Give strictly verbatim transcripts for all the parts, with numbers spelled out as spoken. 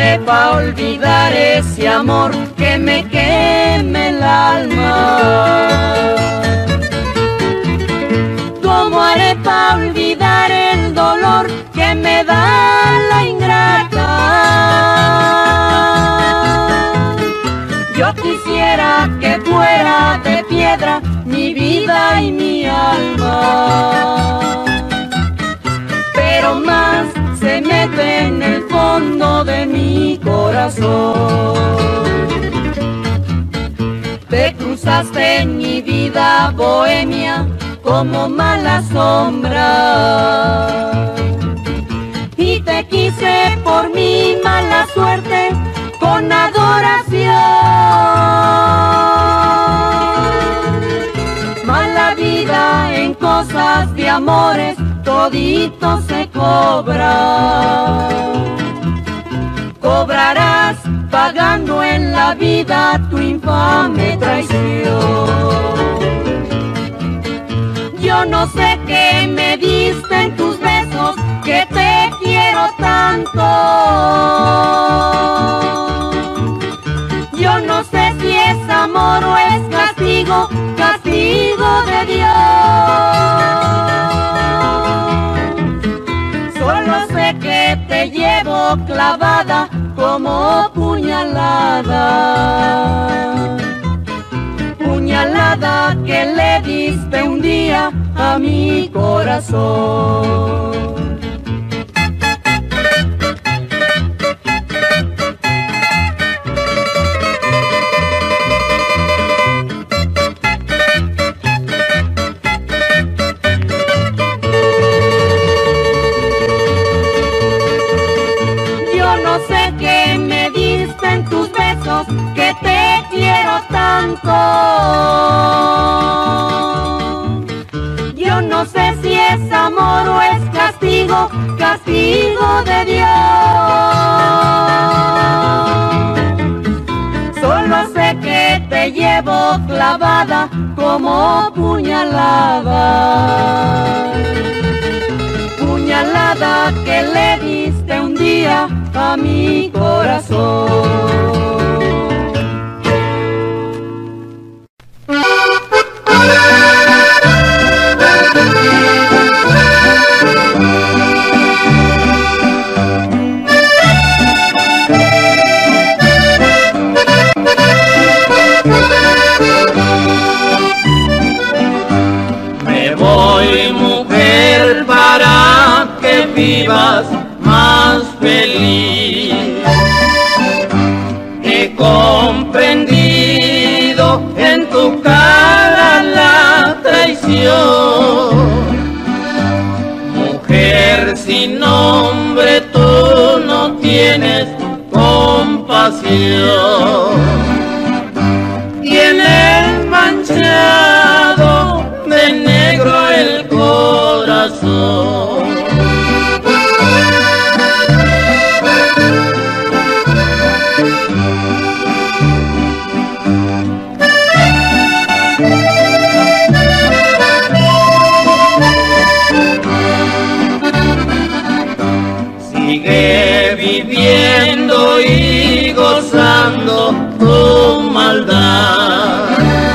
haré pa' olvidar ese amor que me queme el alma? ¿Cómo haré pa' olvidar el dolor que me da la ingrata? Yo quisiera que fuera de piedra mi vida y mi alma, pero más se mete en el fondo de mi corazón. Te cruzaste en mi vida bohemia como mala sombra, y te quise por mi mala suerte con adoración. Mala vida en cosas de amores, todito se cobra. Cobrarás pagando en la vida tu infame traición. Yo no sé qué me diste en tus besos, que te quiero tanto. Yo no sé si es amor o es castigo, castigo de Dios. Solo sé que te llevo clavada como puñalada. Puñalada que le diste un día a mi corazón. Yo no sé qué me diste en tus besos, que te quiero tanto. Yo no sé si es amor o es castigo, castigo de Dios. Solo sé que te llevo clavada como puñalada. Puñalada que le diste un día a mi corazón. Me voy, mujer, para que vivas más feliz. He comprendido en tu cara la traición. Mujer sin nombre, tú no tienes compasión. Tienes manchado de negro el corazón. Sigue viviendo y gozando tu maldad.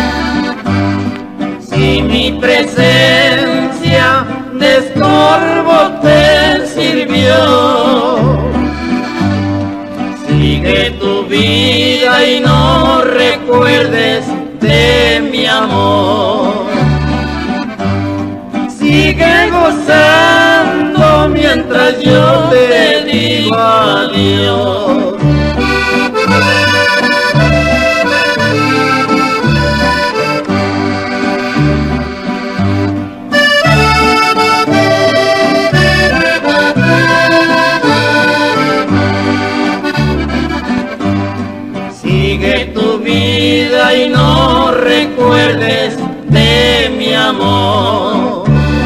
Si mi presencia de estorbo te sirvió, sigue tu vida y no recuerdes de mi amor. Sigue gozando mientras yo te digo adiós. Sigue tu vida y no recuerdes de mi amor.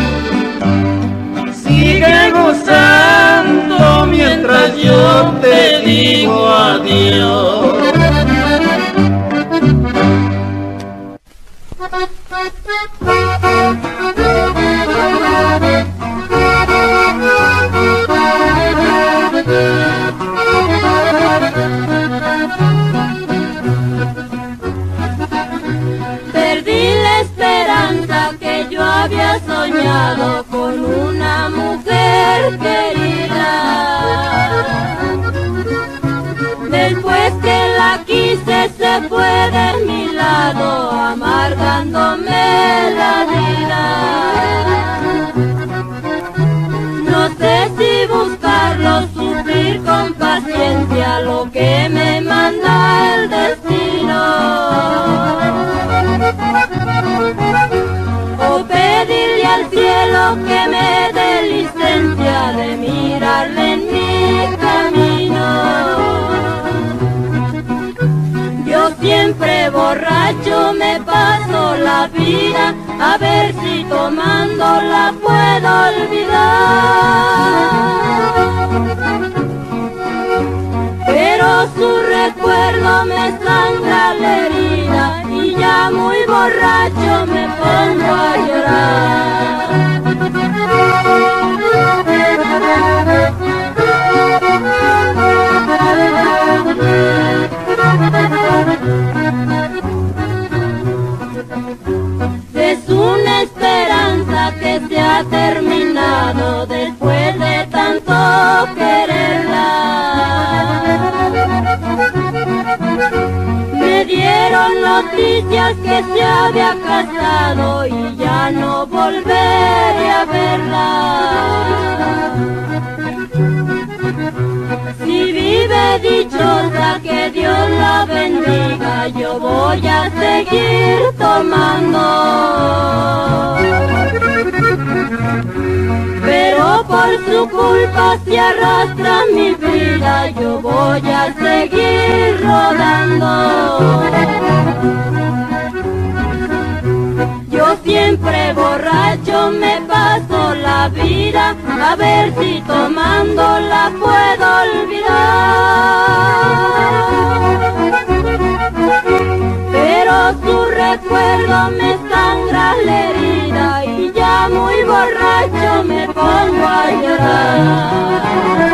Sigue gozando mientras yo te digo adiós. se fue de mi lado, amargándome la vida. No sé si buscarlo, sufrir con paciencia lo que me manda el destino, o pedirle al cielo que me dé licencia de mirarle en mi camino. Yo siempre borracho me paso la vida, a ver si tomándola puedo olvidar. Pero su recuerdo me sangra la herida y ya muy borracho me pongo a llorar. Es una esperanza que se ha terminado después de tanto quererla. Me dieron noticias que se había casado y ya no volveré a verla. Si vive dichosa, que Dios la bendiga, yo voy a seguir tomando. Pero por su culpa se arrastra mi vida, yo voy a seguir rodando. Yo siempre borracho me paso la vida, a ver si tomándola puedo olvidar. Pero su recuerdo me sangra la herida y ya muy borracho me pongo a llorar.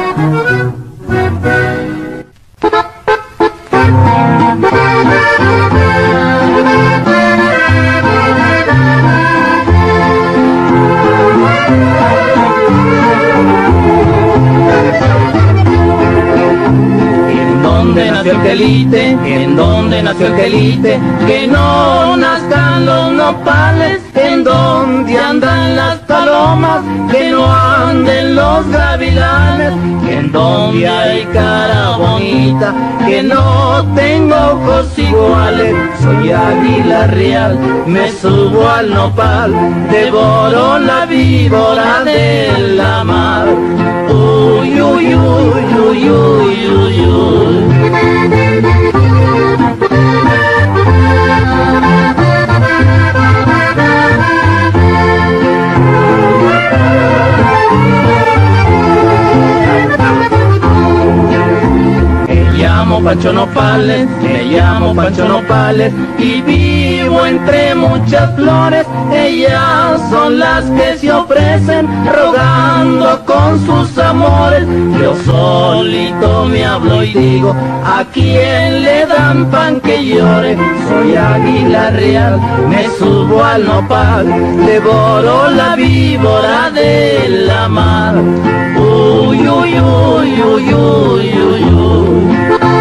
¿En dónde nació el quelite? ¿En dónde nació el quelite? Que no nazcan los nopales. ¿En dónde andan las palomas? Que no anden los gavilanes. ¿En dónde hay cara bonita? Que no tengo ojos iguales. Soy águila real, me subo al nopal, devoro la víbora de la mar. Uy, uy, uy, uy, uy, uy, uy. Me llamo Pancho Nopales, me llamo Pancho Nopales y vivo entre muchas flores. Ellas son las que se ofrecen rogando con sus amores. Yo solito me hablo y digo, ¿a quién le dan pan que llore? Soy águila real, me subo al nopal, devoro la víbora de la mar. Uy, uy, uy, uy, uy, uy, uy.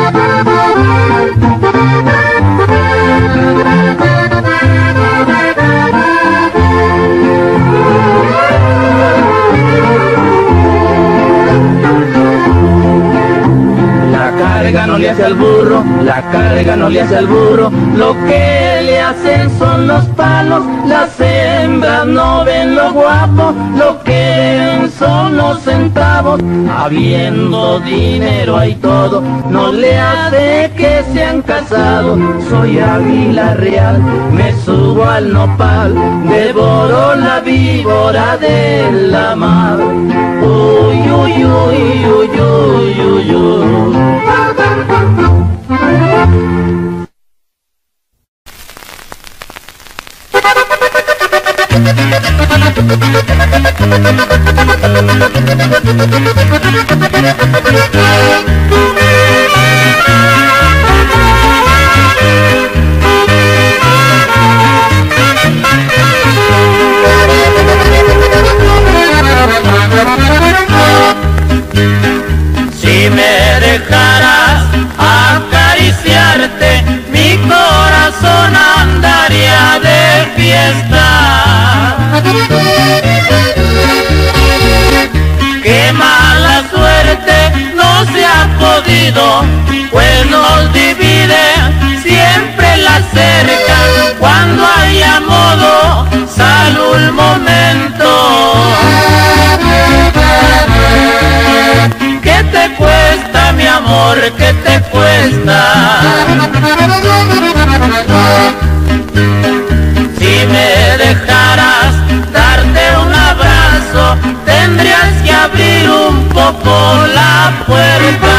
La carga no le hace al burro, la carga no le hace al burro, lo que le hacen son los palos. Las hembras no ven lo guapo, lo que ven son los centavos. Habiendo dinero hay todo, no le hace que sean casados. Soy águila real, me subo al nopal, devoro la víbora de la mar. Uy, uy, uy, uy, uy, uy, uy. Si me dejaras acariciarte, mi fiesta. Qué mala suerte no se ha podido, pues nos divide siempre la cerca. Cuando haya modo, salud el momento. ¿Qué te cuesta, mi amor? ¿Qué te cuesta? Si me dejaras darte un abrazo, tendrías que abrir un poco la puerta.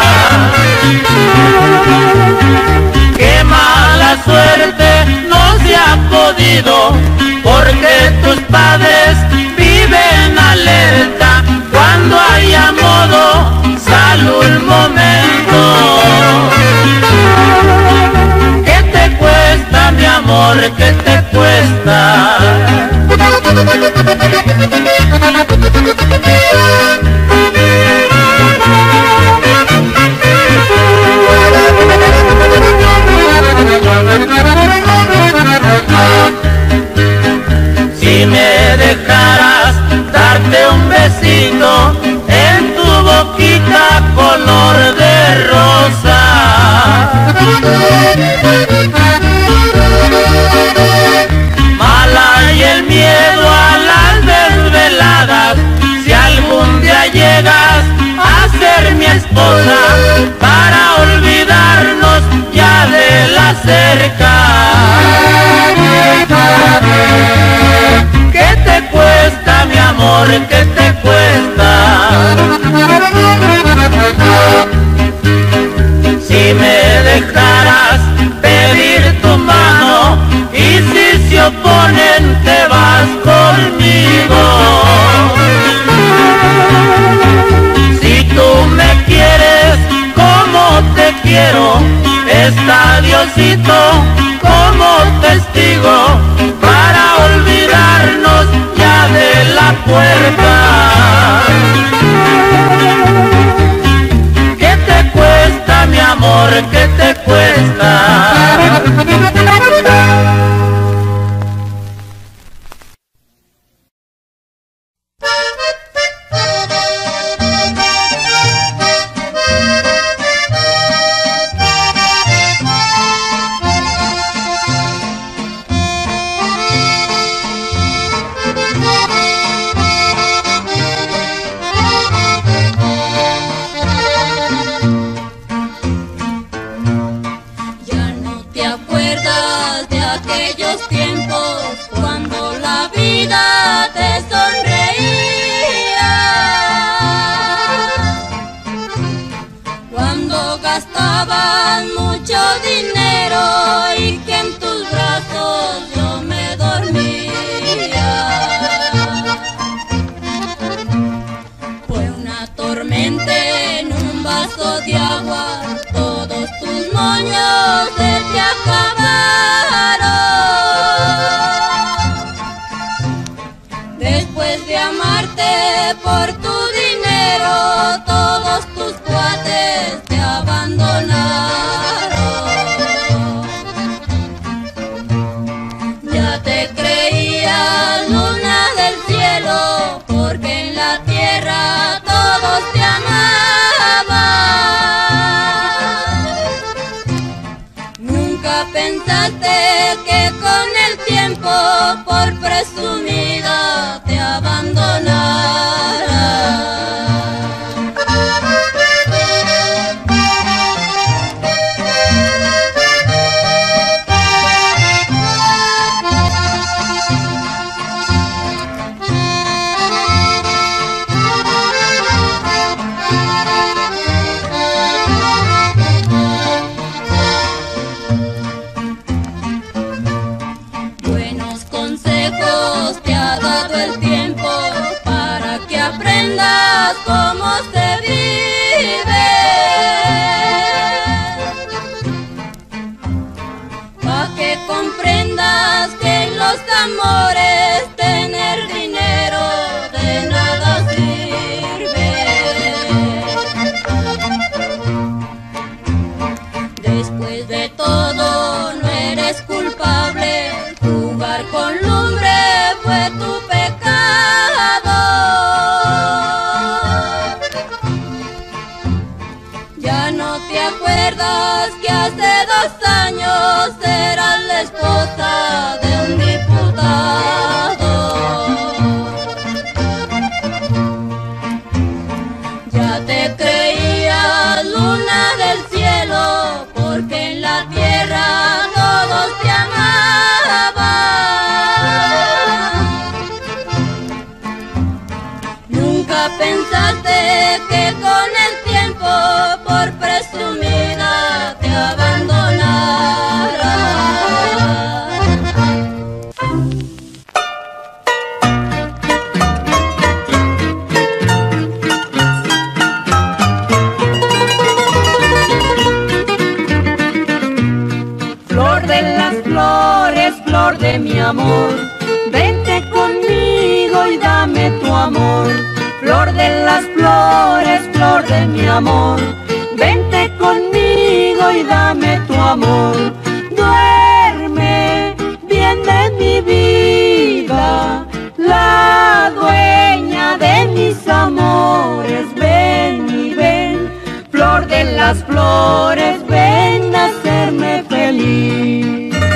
Qué mala suerte no se ha podido, porque tus padres viven alerta. Cuando haya modo, salud el momento. ¿Qué te cuesta, mi amor? ¿Qué te cuesta? Si me dejaras darte un besito en tu boquita color de rosa. Mala y el miedo a las desveladas, si algún día llegas a ser mi esposa, para olvidarnos ya de la cerca. ¿Qué te cuesta, mi amor? ¿Qué te cuesta? Si me dejaras pedir tu mano, y si se oponen te vas conmigo. Si tú me quieres como te quiero, está Diosito como testigo, para olvidarnos ya de la puerta. ¿Qué te cuesta, mi amor? ¿Qué te cuesta? Después de todo, no eres culpable. Jugar con Ya no te acuerdas que hace dos años eras la esposa de un diputado. Ya te creías luna del cielo, porque en la tierra todos te amaban. Nunca pensaste que con el tiempo por presumida te abandonara. Flor de las flores, flor de mi amor, vente conmigo y dame tu amor. Flor de las flores, flor de mi amor, vente conmigo y dame tu amor. Duerme bien de mi vida, la dueña de mis amores. Ven y ven, flor de las flores, ven a hacerme feliz.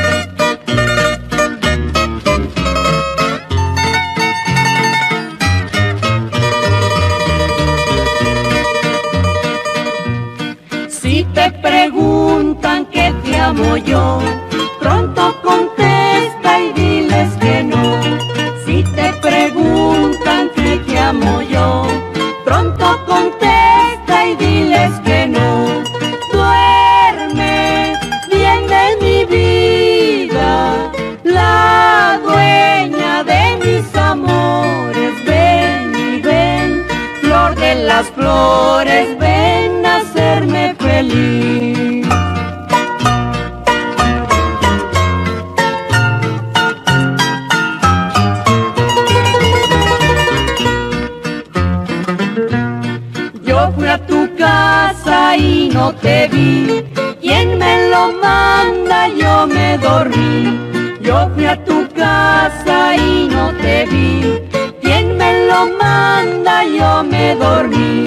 Si te preguntan que te amo yo, pronto contesta y diles que no. Si te preguntan que te amo yo, pronto contesta y diles que no. Duerme bien de mi vida, la dueña de mis amores. Ven y ven, flor de las flores, ven a hacerme feliz. Yo fui a tu casa y no te vi, ¿quién me lo manda? Yo me dormí. Yo fui a tu casa y no te vi, ¿quién me lo manda? Yo me dormí.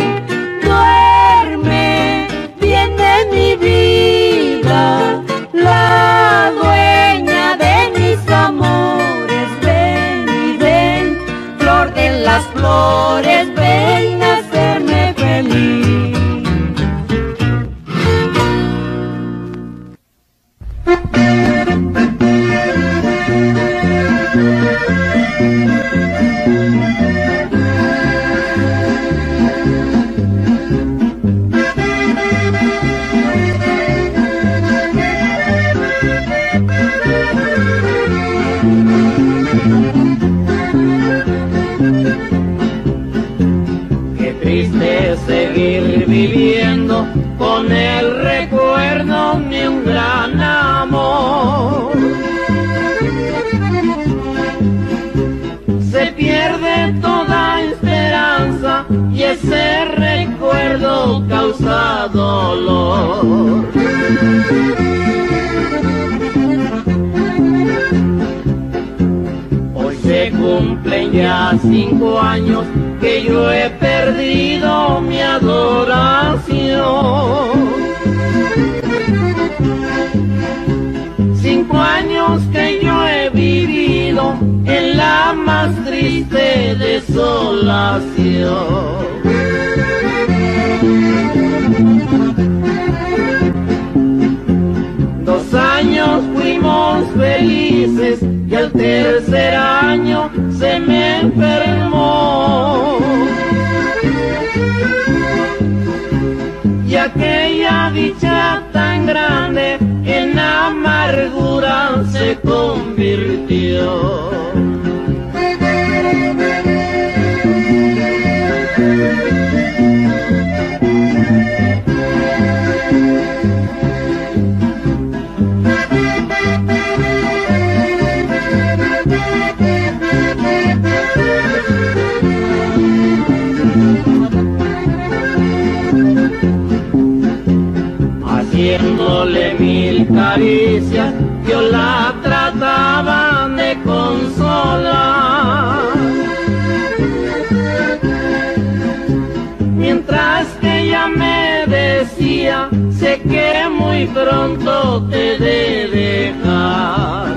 Duerme bien de mi vida, la dueña de mis amores. Ven y ven, flor de las flores, ven a hacerme feliz. Qué triste seguir viviendo con el recuerdo de un gran amor. Se pierde toda esperanza y ese recuerdo causa dolor. Hoy se cumplen ya cinco años que yo he perdido mi adoración. Cinco años que yo he vivido en la más triste desolación. Dos años fuimos felices y al tercer año se me enfermó. Y aquella dicha tan grande en amargura se convirtió. Haciéndole mil caricias, yo la trataba de consolar. Mientras que ella me decía decía, sé que muy pronto te de dejar.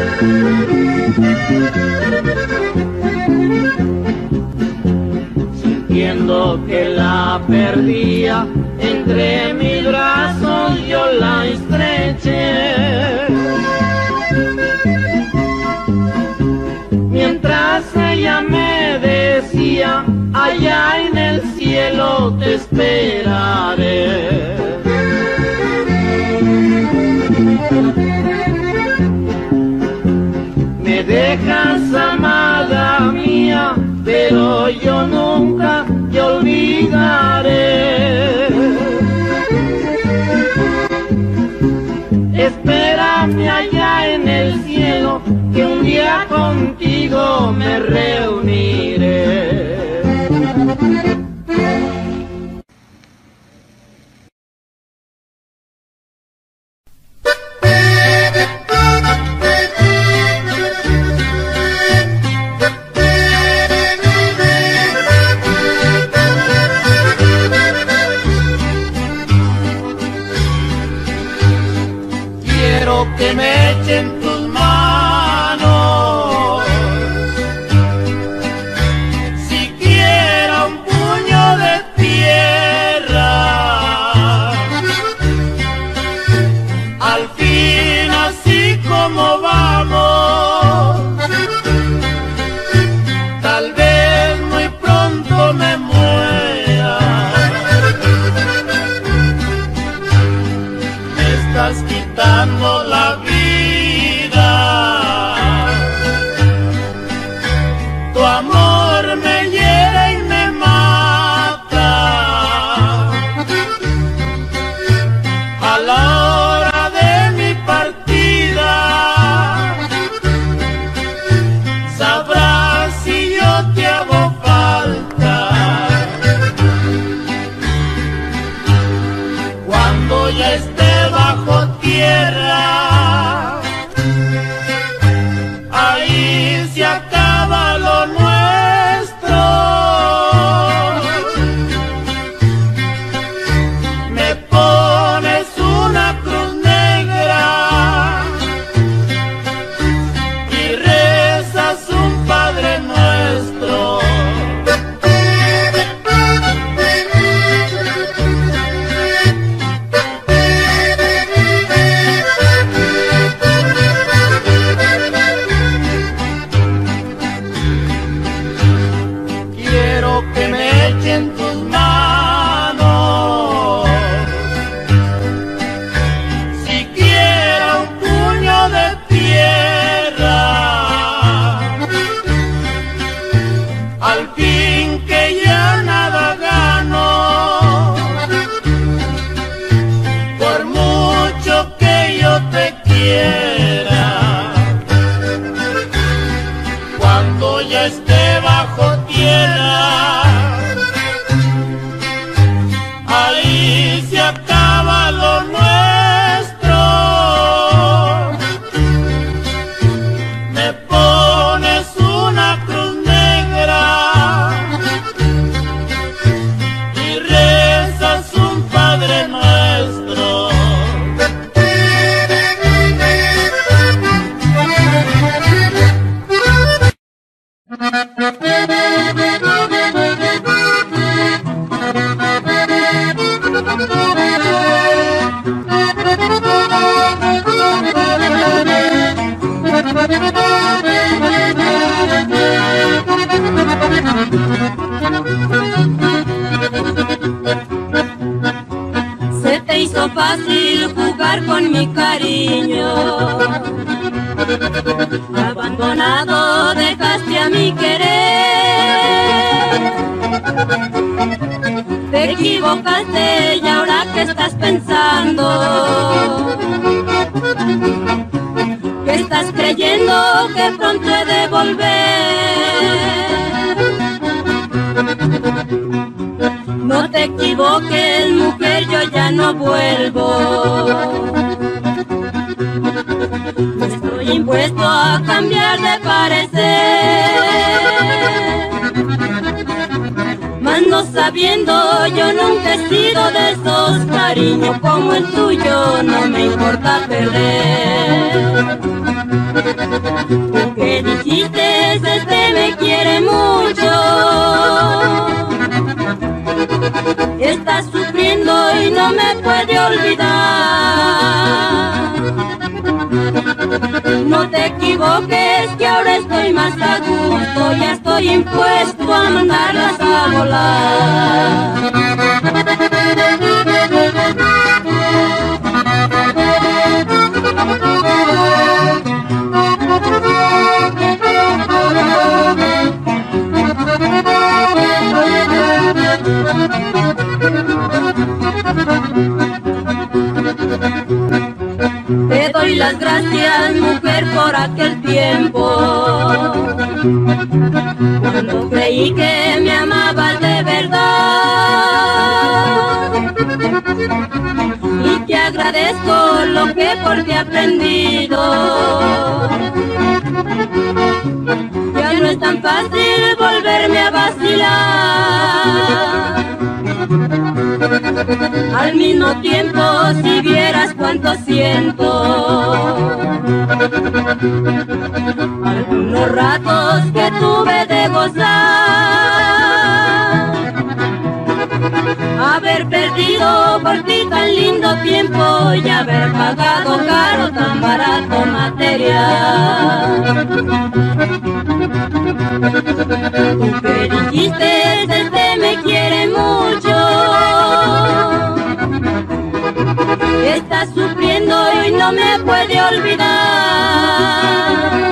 Sintiendo que la perdía, entre mis brazos yo la estreché. Mientras ella me decía, allá en el cielo te esperaré. Me dejas, amada mía, pero yo nunca te olvidaré. Espérame allá en el cielo, que un día contigo me reuniré. Que me echen tus manos, siquiera un puño de tierra. Al fin, así como vamos, tal vez muy pronto me muera. Me estás quitando la vida, tu amor me hiere y me mata. A la hora de mi partida, sabrás si yo te hago falta. Cuando ya esté bajo tierra, ahí se acaba lo nuestro. Me pones una cruz negra y rezas un Padre Nuestro. En tus manos, siquiera un puño de tierra. Al fin que ya nada gano, por mucho que yo te quiera. Cuando ya esté bajo tierra, ahí se acaba lo nuestro. Me pones una cruz negra y rezas un Padre Nuestro. Se te hizo fácil jugar con mi cariño, abandonado dejaste a mi querer. Te equivocaste y ahora que estás pensando, que estás creyendo que pronto he de volver. No te equivoques, mujer, yo ya no vuelvo. Estoy impuesto a cambiar de parecer. Mas no sabiendo, yo nunca he sido de esos cariño como el tuyo no me importa perder. Tú que dijiste, este me quiere mucho, está sufriendo y no me puede olvidar. No te equivoques que ahora estoy más a gusto, ya estoy impuesto a mandarlas a volar. Te doy las gracias, mujer, por aquel tiempo, cuando creí que me amabas de verdad. Y te agradezco lo que por ti he aprendido. Ya no es tan fácil volverme a vacilar. Al mismo tiempo, si vieras cuánto siento, algunos ratos que tuve de gozar, haber perdido por ti tan lindo tiempo y haber pagado caro tan barato material. Tú que dijiste, este me quiere mucho, está sufriendo y no me puede olvidar.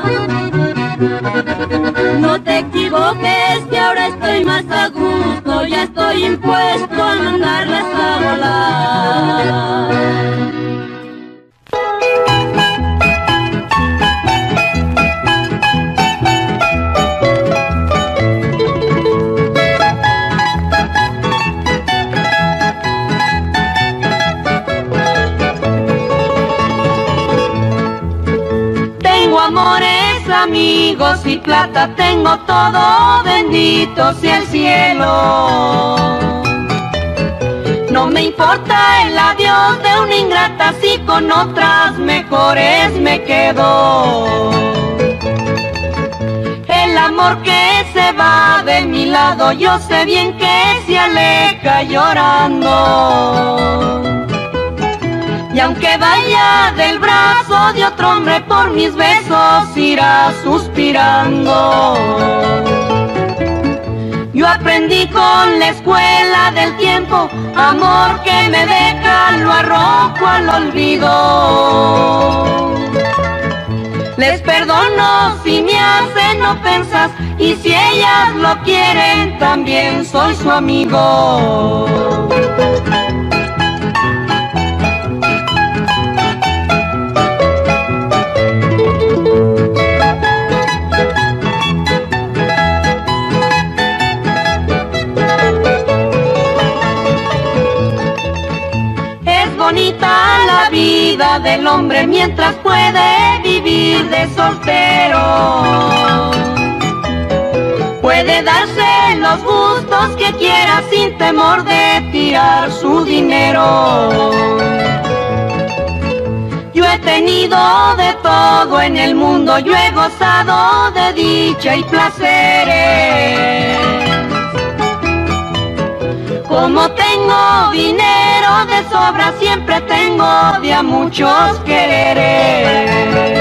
No te equivoques que ahora estoy más a gusto, ya estoy impuesto a mandarlas a volar. Amigos y plata tengo todo, bendito sea el cielo. No me importa el adiós de una ingrata, si con otras mejores me quedo. El amor que se va de mi lado, yo sé bien que se aleja llorando. Y aunque vaya del brazo de otro hombre, por mis besos irá suspirando. Yo aprendí con la escuela del tiempo, amor que me deja lo arrojo al olvido. Les perdono si me hacen ofensas, y si ellas lo quieren también soy su amigo. Bonita la vida del hombre mientras puede vivir de soltero. Puede darse los gustos que quiera sin temor de tirar su dinero. Yo he tenido de todo en el mundo, yo he gozado de dicha y placeres. Como tengo dinero de sobra, siempre tengo de a muchos quereres.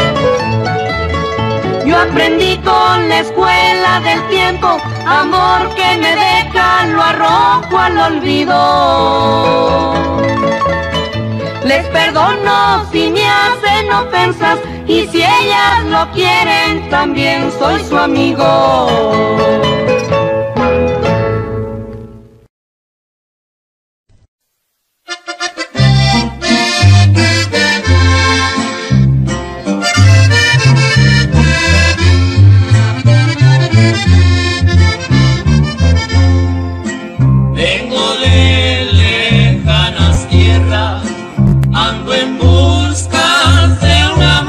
Yo aprendí con la escuela del tiempo, amor que me deja lo arrojo al olvido. Les perdono si me hacen ofensas, y si ellas lo quieren también soy su amigo.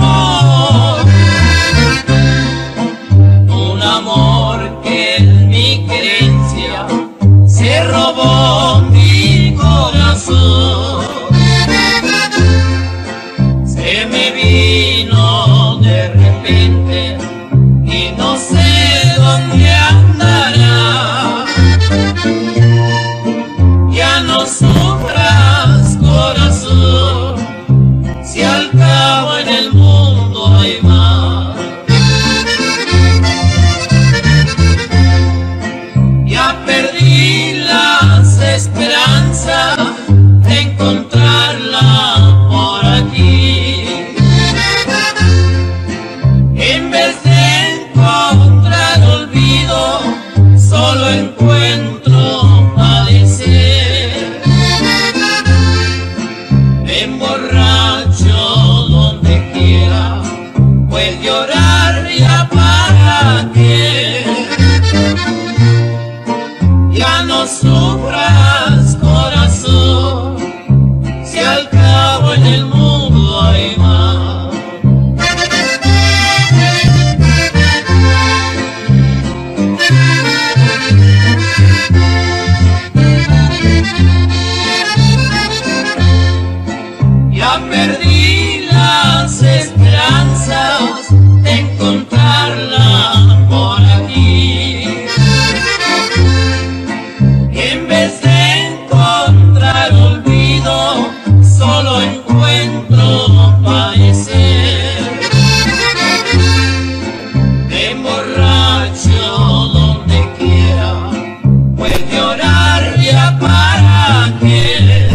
Un amor que en mi Ya perdí las esperanzas de encontrarla por aquí. En vez de encontrar olvido, solo encuentro padecer. De emborracho donde quiera, pues llorar ya para qué.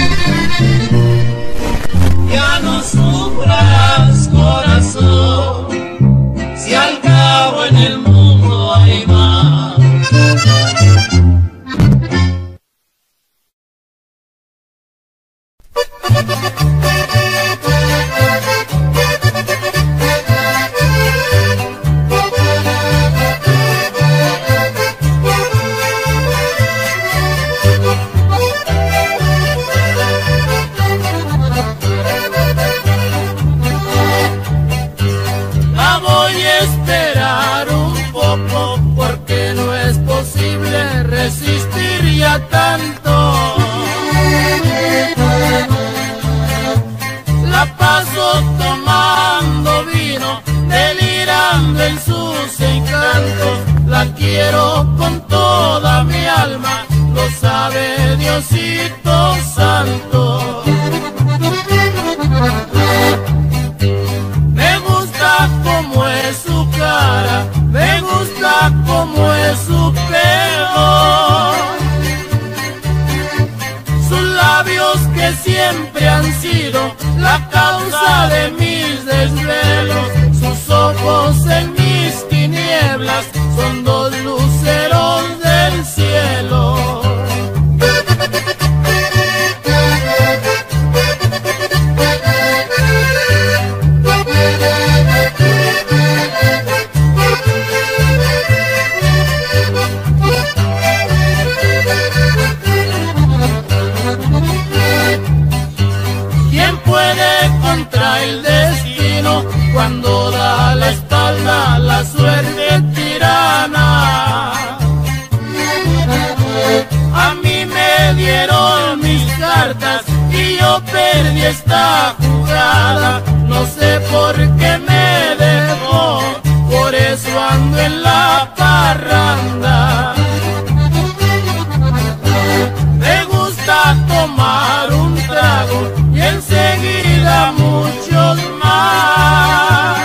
Ya no sufras, corazón, si al cabo en el mundo hay más. La voy a esperar un poco porque no es posible resistir ya tanto. La paso tomando vino, delirando en sus encantos. La quiero con toda mi alma, lo sabe Diosito Santo. Me gusta como es su cara, me gusta como es su pelo, sus labios que siempre han sido la causa de mis desvelos, sus ojos en mis tinieblas son dos luceros del cielo. ¿Quién puede contra el destino cuando da la espalda a la suerte tirana? A mí me dieron mis cartas y yo perdí esta jugada. No sé por qué me dejó, por eso ando en la parranda. Me gusta tomar un trago y enseguida muchos más.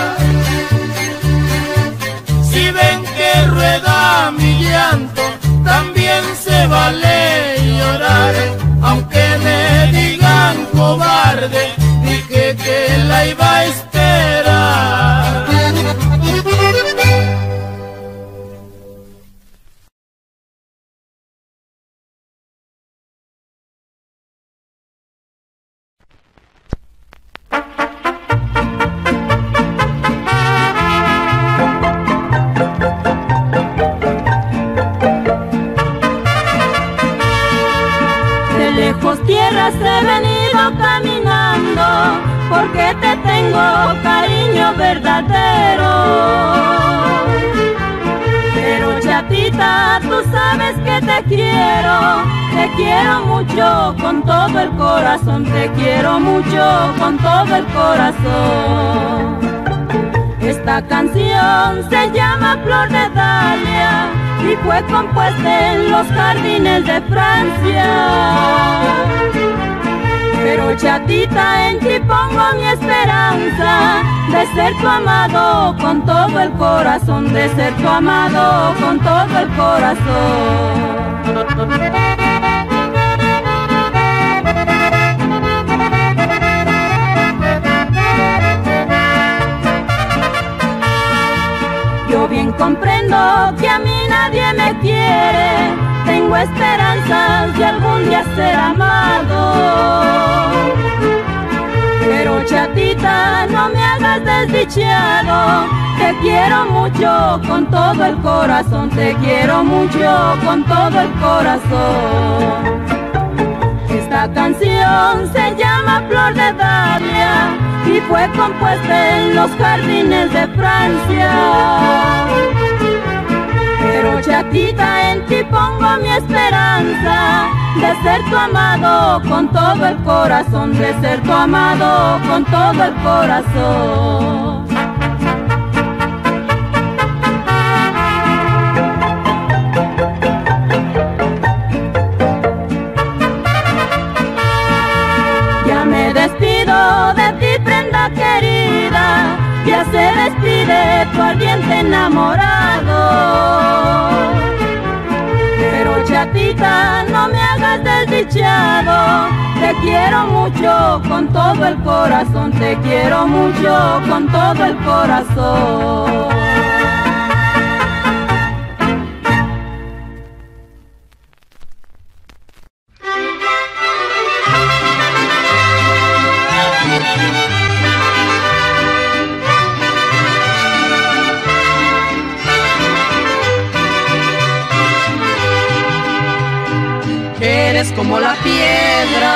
Si ven que rueda mi llanto, también se vale llorar. Aunque me digan cobarde, dije que la iba a esperar. De lejos tierras he venido caminando, porque te tengo cariño verdadero. Pero chatita, tú sabes que te quiero, te quiero mucho con todo el corazón, te quiero mucho con todo el corazón. Esta canción se llama Flor de Dalia y fue compuesta en los jardines de Francia. Pero chatita, en ti pongo mi esperanza de ser tu amado con todo el corazón, de ser tu amado con todo el corazón. Yo bien comprendo que a mí nadie me quiere, tengo esperanzas de algún día ser amado. Pero chatita, no me hagas desdichado, te quiero mucho con todo el corazón, te quiero mucho con todo el corazón. Esta canción se llama Flor de Dalia y fue compuesta en los jardines de Francia. Pero chatita, en ti pongo mi esperanza de ser tu amado con todo el corazón, de ser tu amado con todo el corazón. Ya me despido de ti, prenda querida, ya se despide tu ardiente enamorado. Pero chatita, no me hagas desdichado, te quiero mucho con todo el corazón, te quiero mucho con todo el corazón. Eres como la piedra,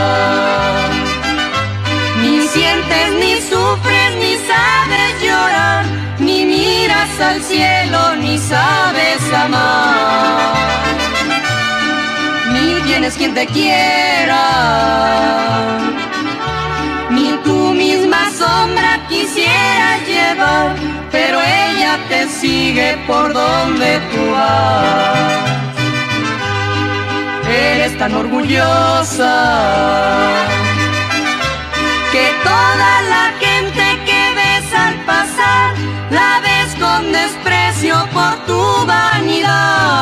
ni sientes, ni sufres, ni sabes llorar, ni miras al cielo, ni sabes amar, ni tienes quien te quiera, ni tú misma sombra quisieras llevar, pero ella te sigue por donde tú vas. Eres tan orgullosa que toda la gente que ves al pasar la ves con desprecio por tu vanidad.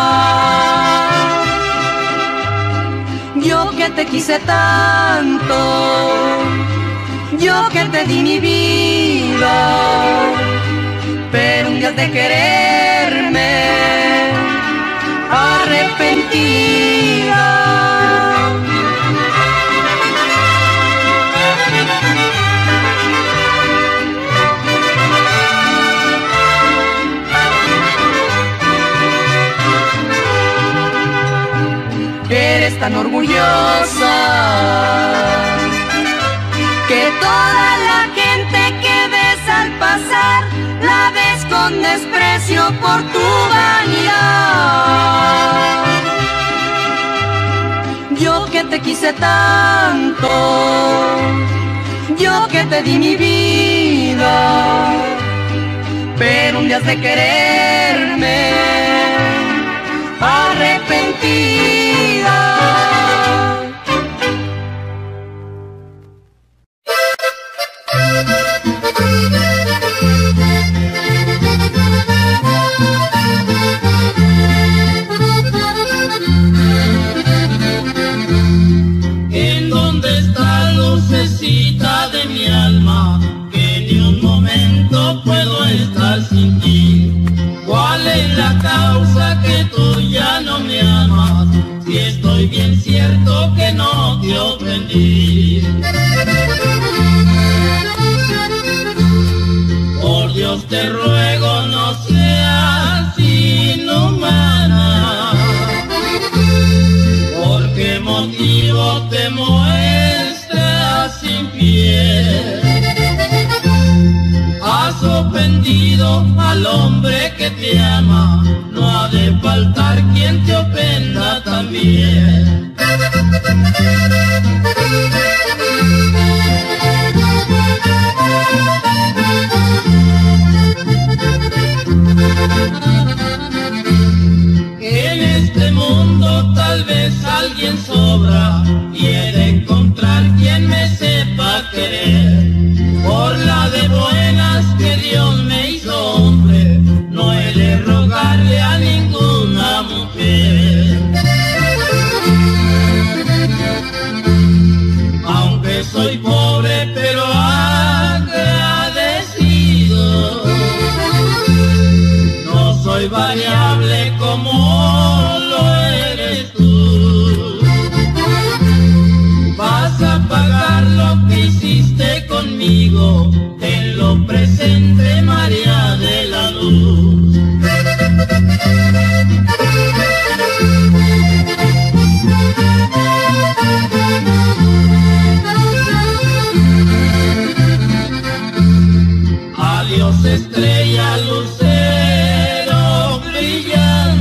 Yo que te quise tanto, yo que te di mi vida, pero un día de quererme arrepentida. Eres tan orgullosa que toda la gente que ves al pasar la ves con desprecio por tu vanidad. Yo que te quise tanto, yo que te di mi vida, pero un día has de quererme arrepentida. ¿En dónde está lucecita de mi alma? Que ni un momento puedo estar sin ti. ¿Cuál es la causa que tú ya no me amas? Si estoy bien cierto que no te ofendí. Por Dios te ruego no seas inhumana. ¿Por qué motivo te muestras infiel? Has ofendido al hombre que te ama, no ha de faltar quien te ofenda también. En este mundo tal vez alguien sobra y he de encontrar quien me sepa querer. Por la de buenas que Dios me hizo hombre, no he de rogarle a ninguna mujer. Aunque soy pobre pero agradecido, no soy variable como lo eres tú. Vas a pagar lo que hiciste conmigo, en lo presente María de la Luz. Adiós estrella, lucero brillante.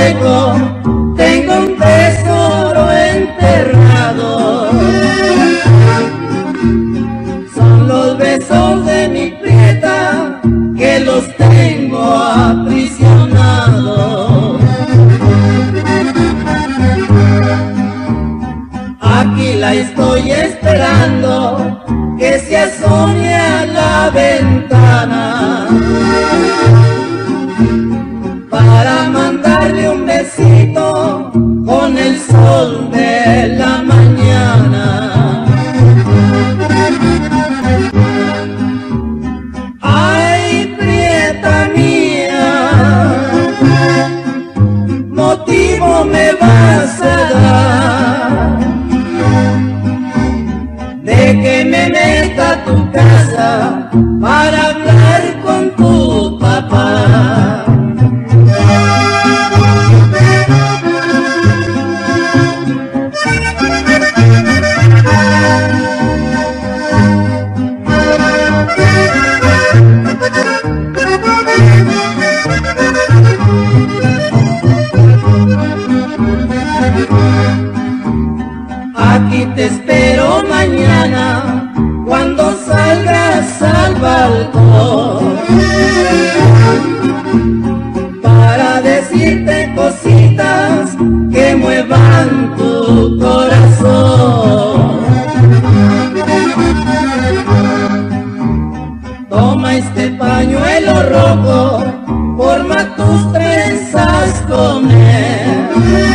dejo, tengo un tesoro enterrado. Son los besos de mi prieta que los tengo aprisionados. Aquí la estoy esperando, que se asome a la ventana, para mandarle un besito con el sol de la mañana. Ay, prieta mía, motivo me vas a dar de que me meta a tu casa para hablar con tu papá. Aquí te espero mañana cuando salgas al balcón, para decirte cositas que muevan tu corazón. Toma este pañuelo rojo, forma tus trenzas con él,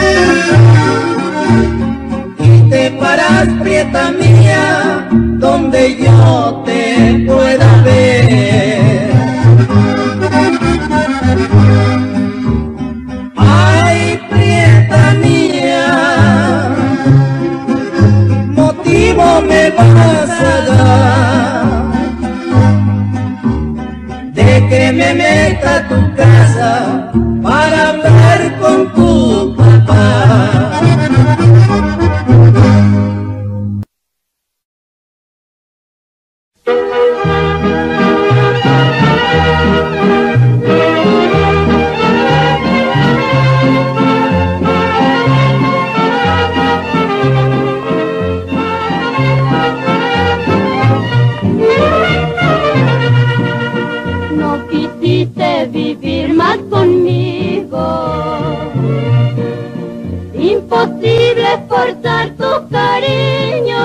y te paras, prieta mía, donde yo te pueda ver. Ay, prieta mía, motivo me vas a dar de que me meta a tu casa para hablar con tu papá. No quisiste vivir más conmigo, imposible forzar tu cariño.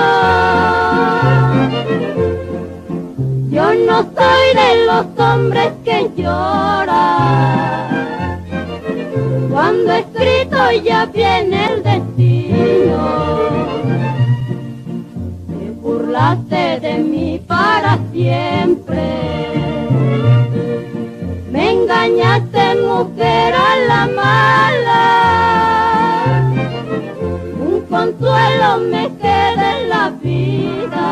Yo no soy de los hombres que lloran cuando escrito ya viene el destino. Te burlaste de mí para siempre, me engañaste, mujer, a la mala. Un consuelo me queda en la vida,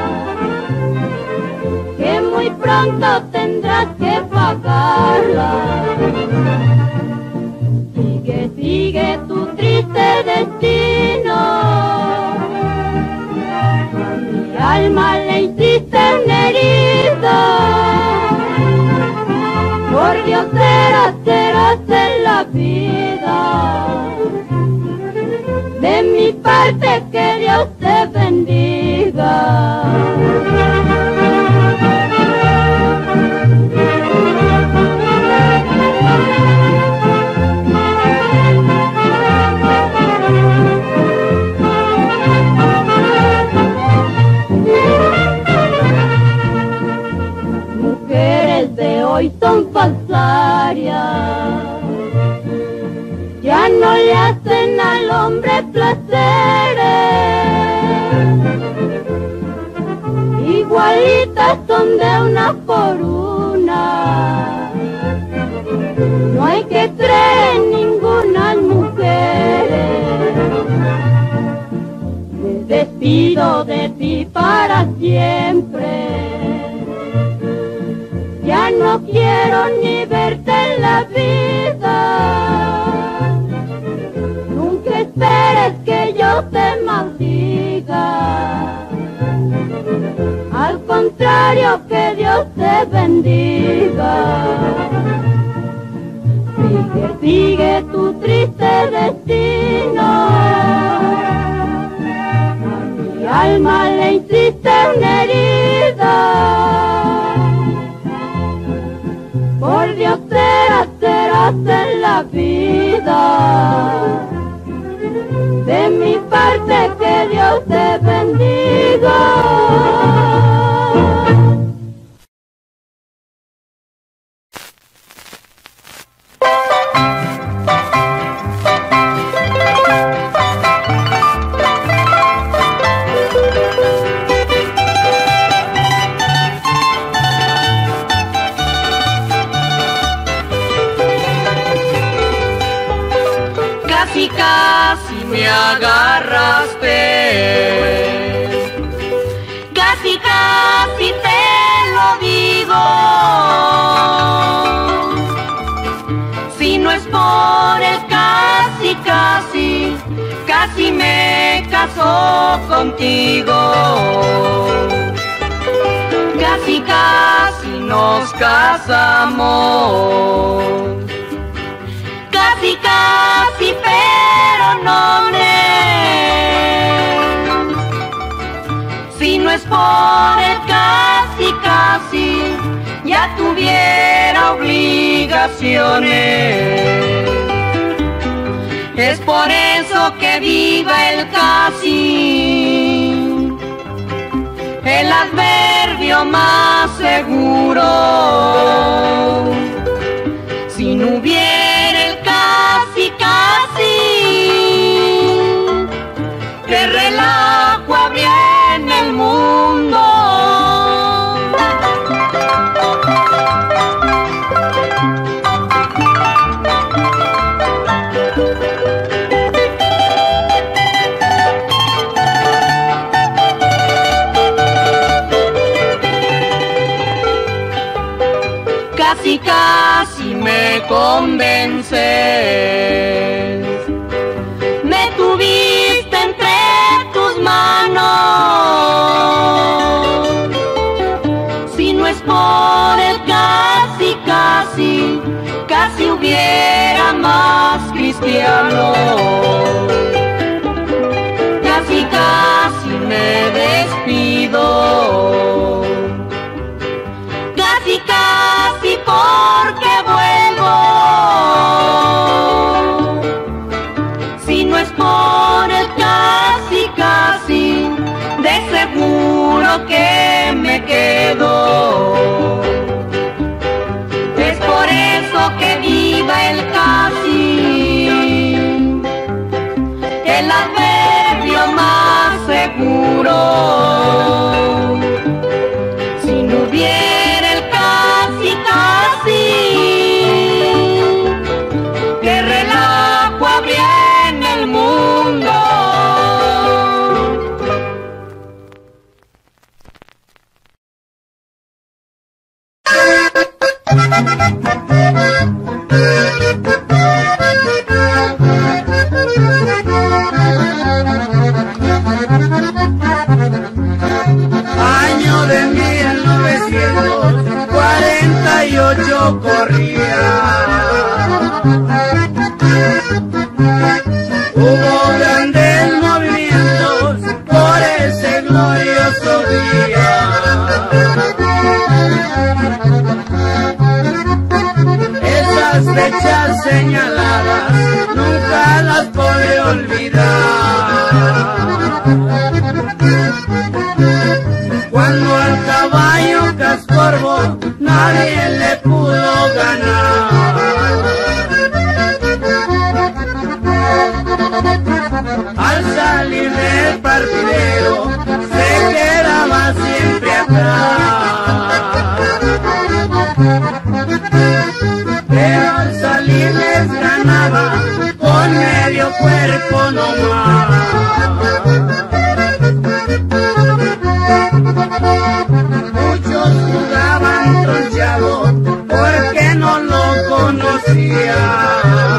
que muy pronto tendrás que pagarla. Sigue, sigue tu triste destino, a mi alma le hiciste una herida. Por Dios serás, serás en la vida. De mi parte que Dios te bendiga. Mujeres de hoy son falsarias, ya no le hacen al hombre placeres, igualitas son de una por una. No hay que creer en ninguna mujer. Me despido de ti para siempre, ya no quiero ni verte en la vida. Nunca esperes que yo te maldiga, al contrario, que Dios te bendiga. Sigue, sigue tu triste De mi parte que Dios te bendiga. Casi, casi me agarraste, casi, casi te lo digo. Si no es por el casi, casi, casi me caso contigo. Casi, casi nos casamos. Casi, casi, pero no me. Si no es por el casi, casi, ya tuviera obligaciones. Es por eso que viva el casi, el adverbio más seguro. Si no hubiera el casi, casi, qué relajo habría en el mundo. Casi, casi me convences, me tuviste entre tus manos. Si no es por el casi, casi, casi hubiera más cristianos. Casi, casi me despido. Casi, casi porque vuelvo. Si no es por el casi, casi, de seguro que me quedo. Es por eso que viva el casi, el adverbio más seguro. Si no hubiera el casi, casi, qué relajo habría en el mundo. Año de mil novecientos cuarenta y ocho corría. Hubo grandes movimientos por ese glorioso día. Esas fechas señaladas nunca las podré olvidar. Cuando al caballo Cascorbo nadie le pudo ganar. Al salir del partidero se quedaba siempre atrás. Pero al salir les ganaba con medio cuerpo nomás. Muchos jugaban tronchado porque no lo conocían.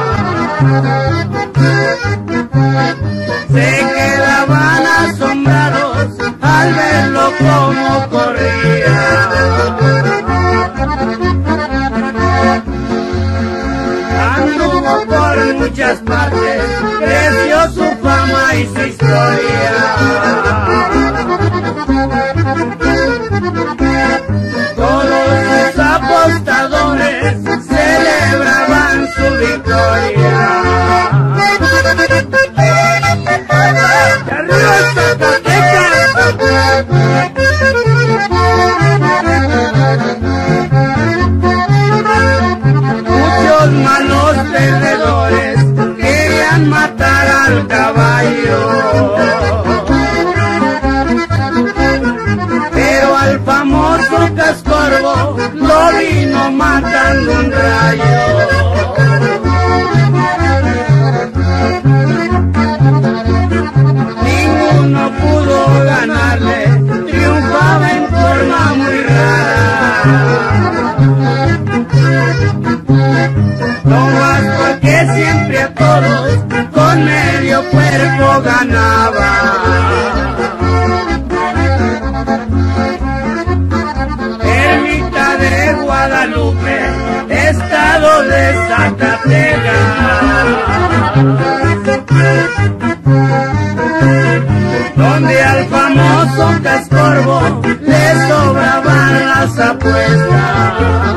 Se quedaban asombrados al verlo como corría. Anduvo por muchas partes, creció su fama y su historia. Todos sus apostadores celebraban su victoria. cuerpo ganaba. Ermita de Guadalupe, estado de Zacatecas, donde al famoso Cascorbo le sobraban las apuestas.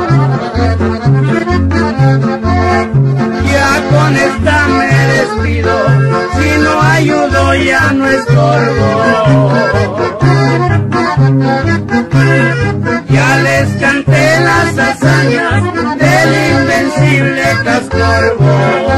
Ya con esta me despido, si no ayudo ya no estorbo. Ya les canté las hazañas del invencible Cascorbo.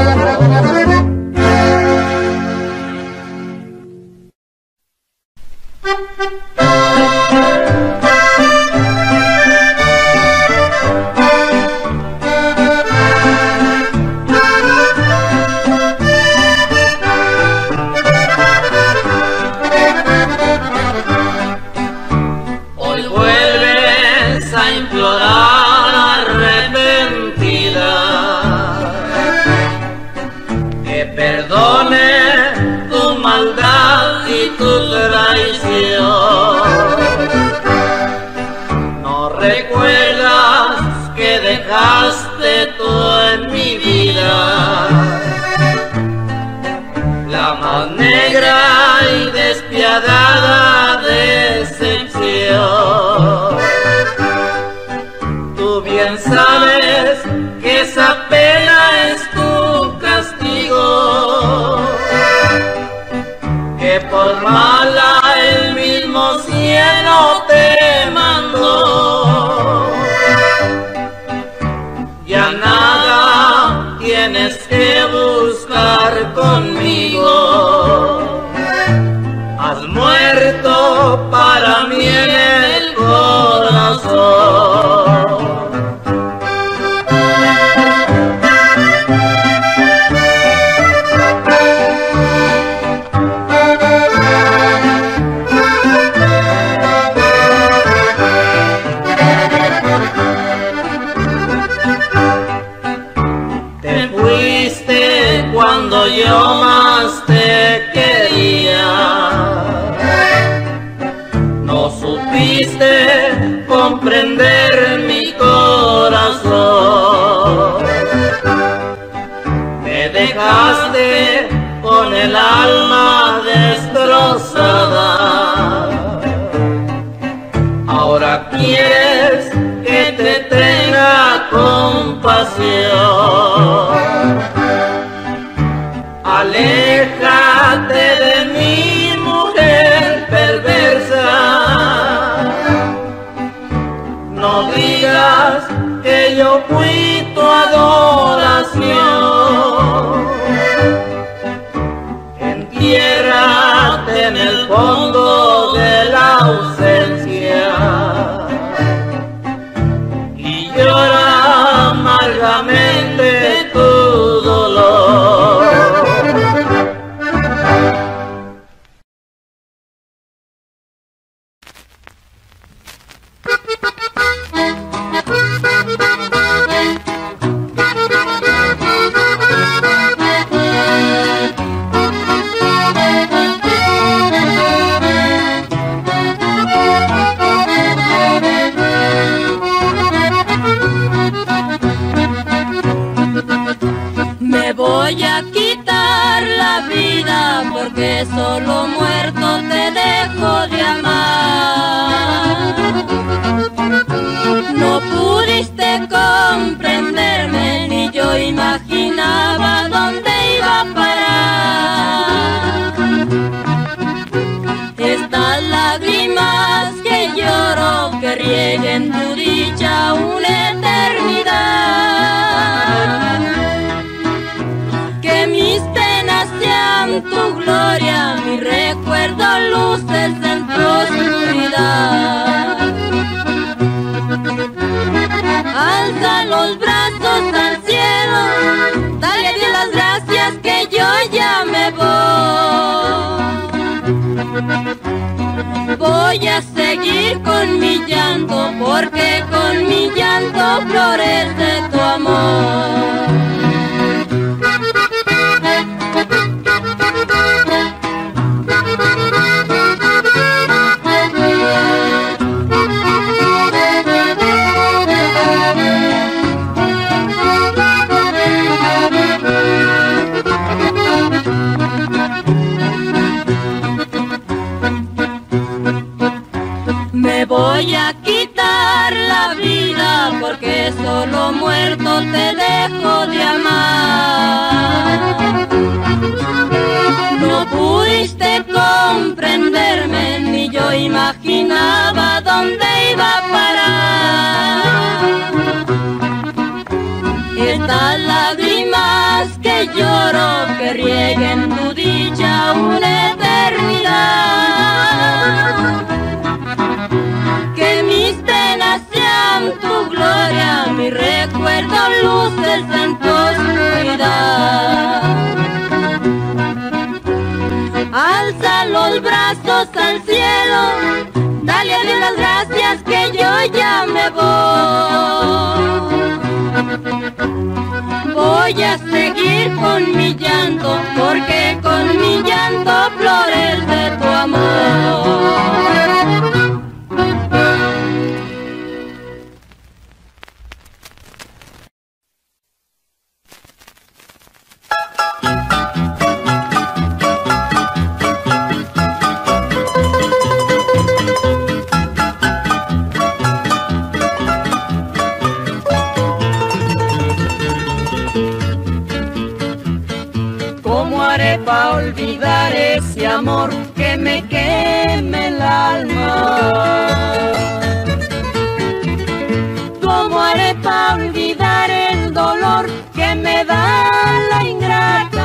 Dejaste tú en mi vida la más negra y despiadada decepción. Tú bien sabes que esa pena es tu castigo, que por mala el mismo cielo te mandó. Ya nada tienes que buscar conmigo, has muerto para mí en el corazón. Cuando yo más te quería, no supiste comprender mi corazón. Me dejaste con el alma destrozada. Ahora quieres que te tenga compasión. Aléjate de mi mujer perversa, no digas que yo fui tu adoración. Entiérrate en el fondo de la ausencia y llora amargamente tu dolor. Me voy a quitar la vida porque solo muerto te dejo de amar. No pudiste comprenderme ni yo imaginaba dónde iba a parar. Estas lágrimas que lloro que rieguen tu dicha una eternidad. Que mis penas sean tu gloria, mi recuerdo luces en tu oscuridad. Alza los brazos al cielo, dale a Dios las gracias que yo ya me voy. Voy a seguir con mi llanto, porque con mi llanto florece tu amor. lloro que rieguen tu dicha una eternidad. Que mis penas sean tu gloria, mi recuerdo, luces en tu oscuridad. Alza los brazos al cielo, dale a Dios las gracias que yo ya me voy. Voy a seguir con mi llanto, porque con mi llanto flores de tu amor. Para olvidar ese amor que me queme el alma. ¿Cómo haré para olvidar el dolor que me da la ingrata?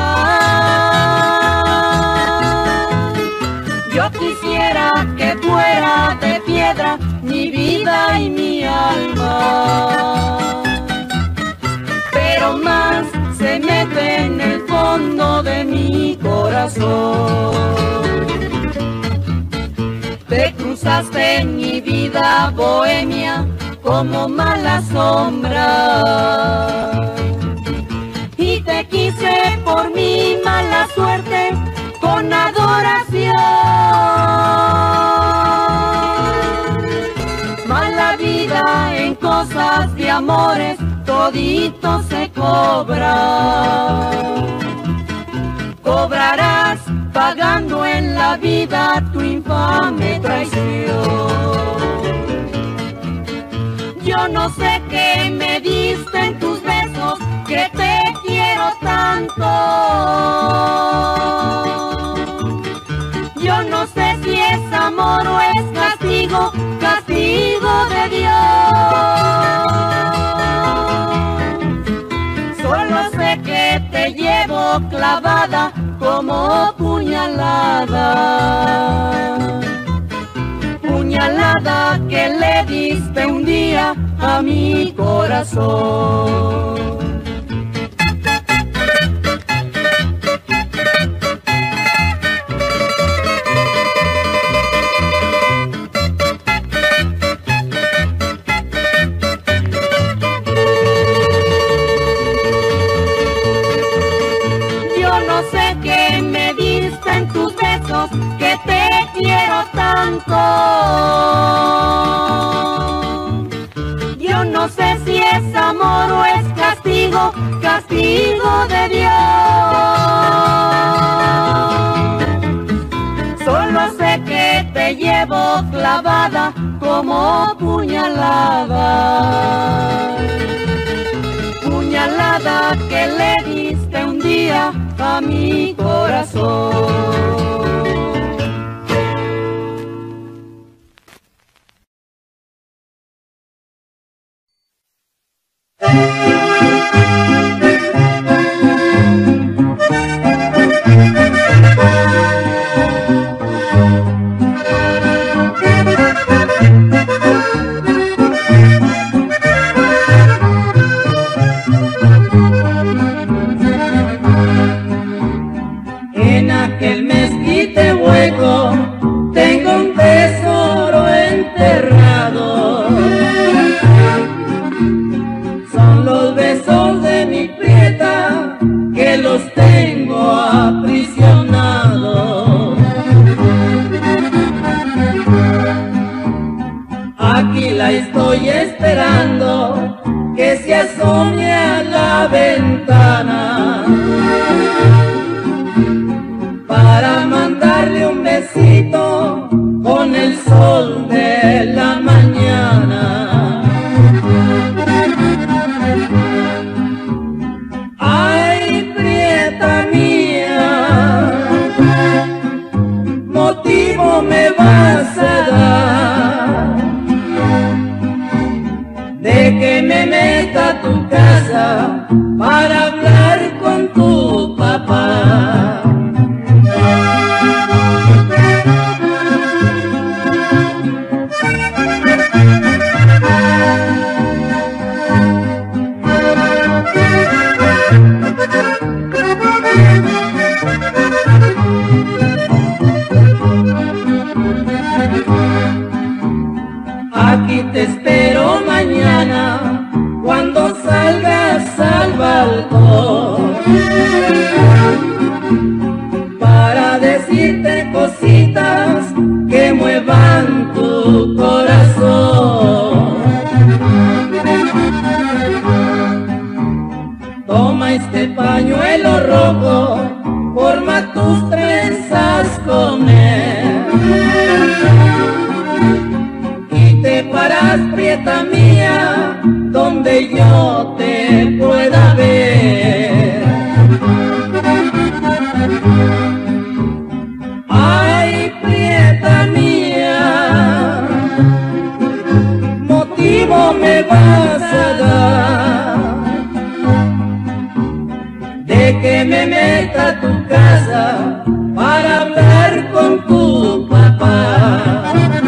Yo quisiera que fuera de piedra mi vida y mi alma, pero más se mete en el fondo de mi corazón. Te cruzaste en mi vida bohemia como mala sombra, y te quise por mi mala suerte con adoración. Mala vida en cosas de amores, todito se cobra. Cobrarás pagando en la vida tu infame traición. Yo no sé qué me diste en tus besos, que te quiero tanto. Yo no sé si es amor o es castigo, castigo de Dios. Solo sé que te llevo clavada como puñalada, puñalada que le diste un día a mi corazón. Que te quiero tanto. Yo no sé si es amor o es castigo, castigo de Dios. Solo sé que te llevo clavada como puñalada, puñalada que le diste un día a mi corazón. En aquel mezquite hueco tengo un tesoro enterrado. Son los besos de mi prieta que los tengo aprisionados. Aquí la estoy esperando que se asome a la ventana para mandarle un besito con el sol de la mañana. Ay, prieta mía, motivo me vas a dar de que me meta a tu casa para hablar con tu a tus trenzas con él y te paras, prieta mía, donde yo te pueda ver. Ay, prieta mía, motivo me vas a dar de que me meta a tu casa para hablar con tu papá.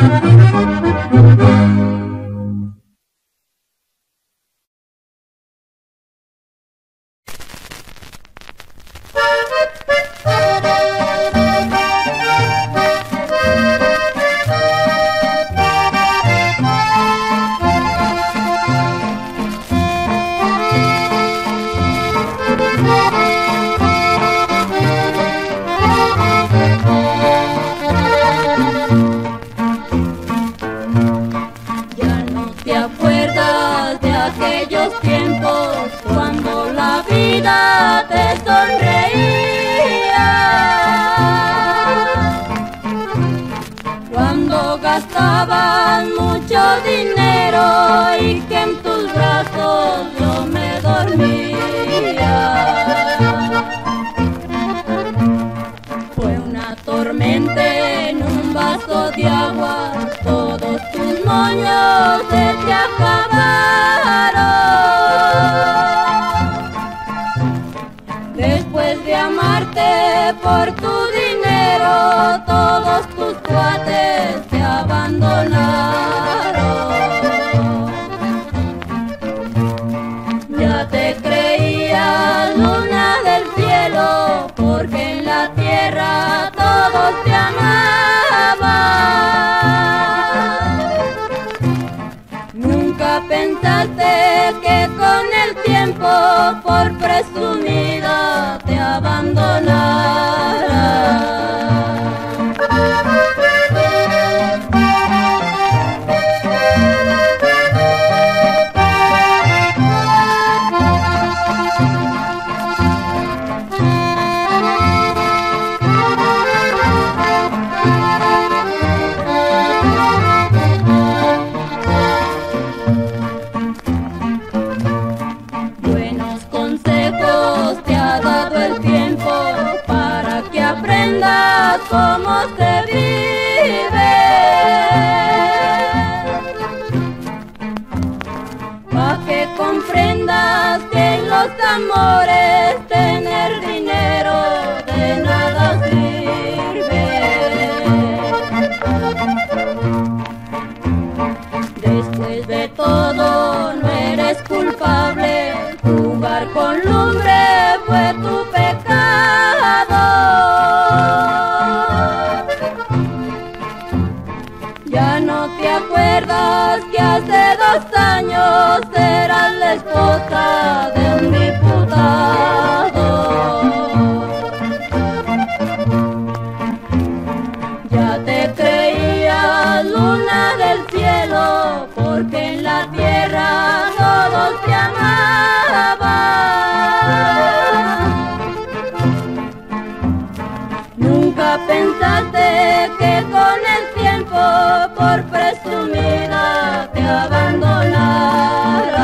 Te sonreía cuando gastabas mucho dinero y que en tus brazos yo me dormía. Fue una tormenta en un vaso de agua, todos tus moños se te acabaron. Después de amarte por tu dinero, todos tus cuates te abandonaron. Ya te creías luna del cielo, porque en la tierra todos te amaban. Nunca pensaste que con el tiempo, por presumida, te abandonara. Buenos consejos te ha dado el tiempo para que aprendas cómo se vive, para que comprendas que en los amores tener dinero de nada sirve. Después de todo no eres culpable, jugar con lumbre fue tu pecado. Ya no te acuerdas que hace dos años eras la esposa de un diputado. Ya te creías luna del cielo, porque en la tierra todos te amaban. Nunca pensaste que con el tiempo, por presumida, te abandonara.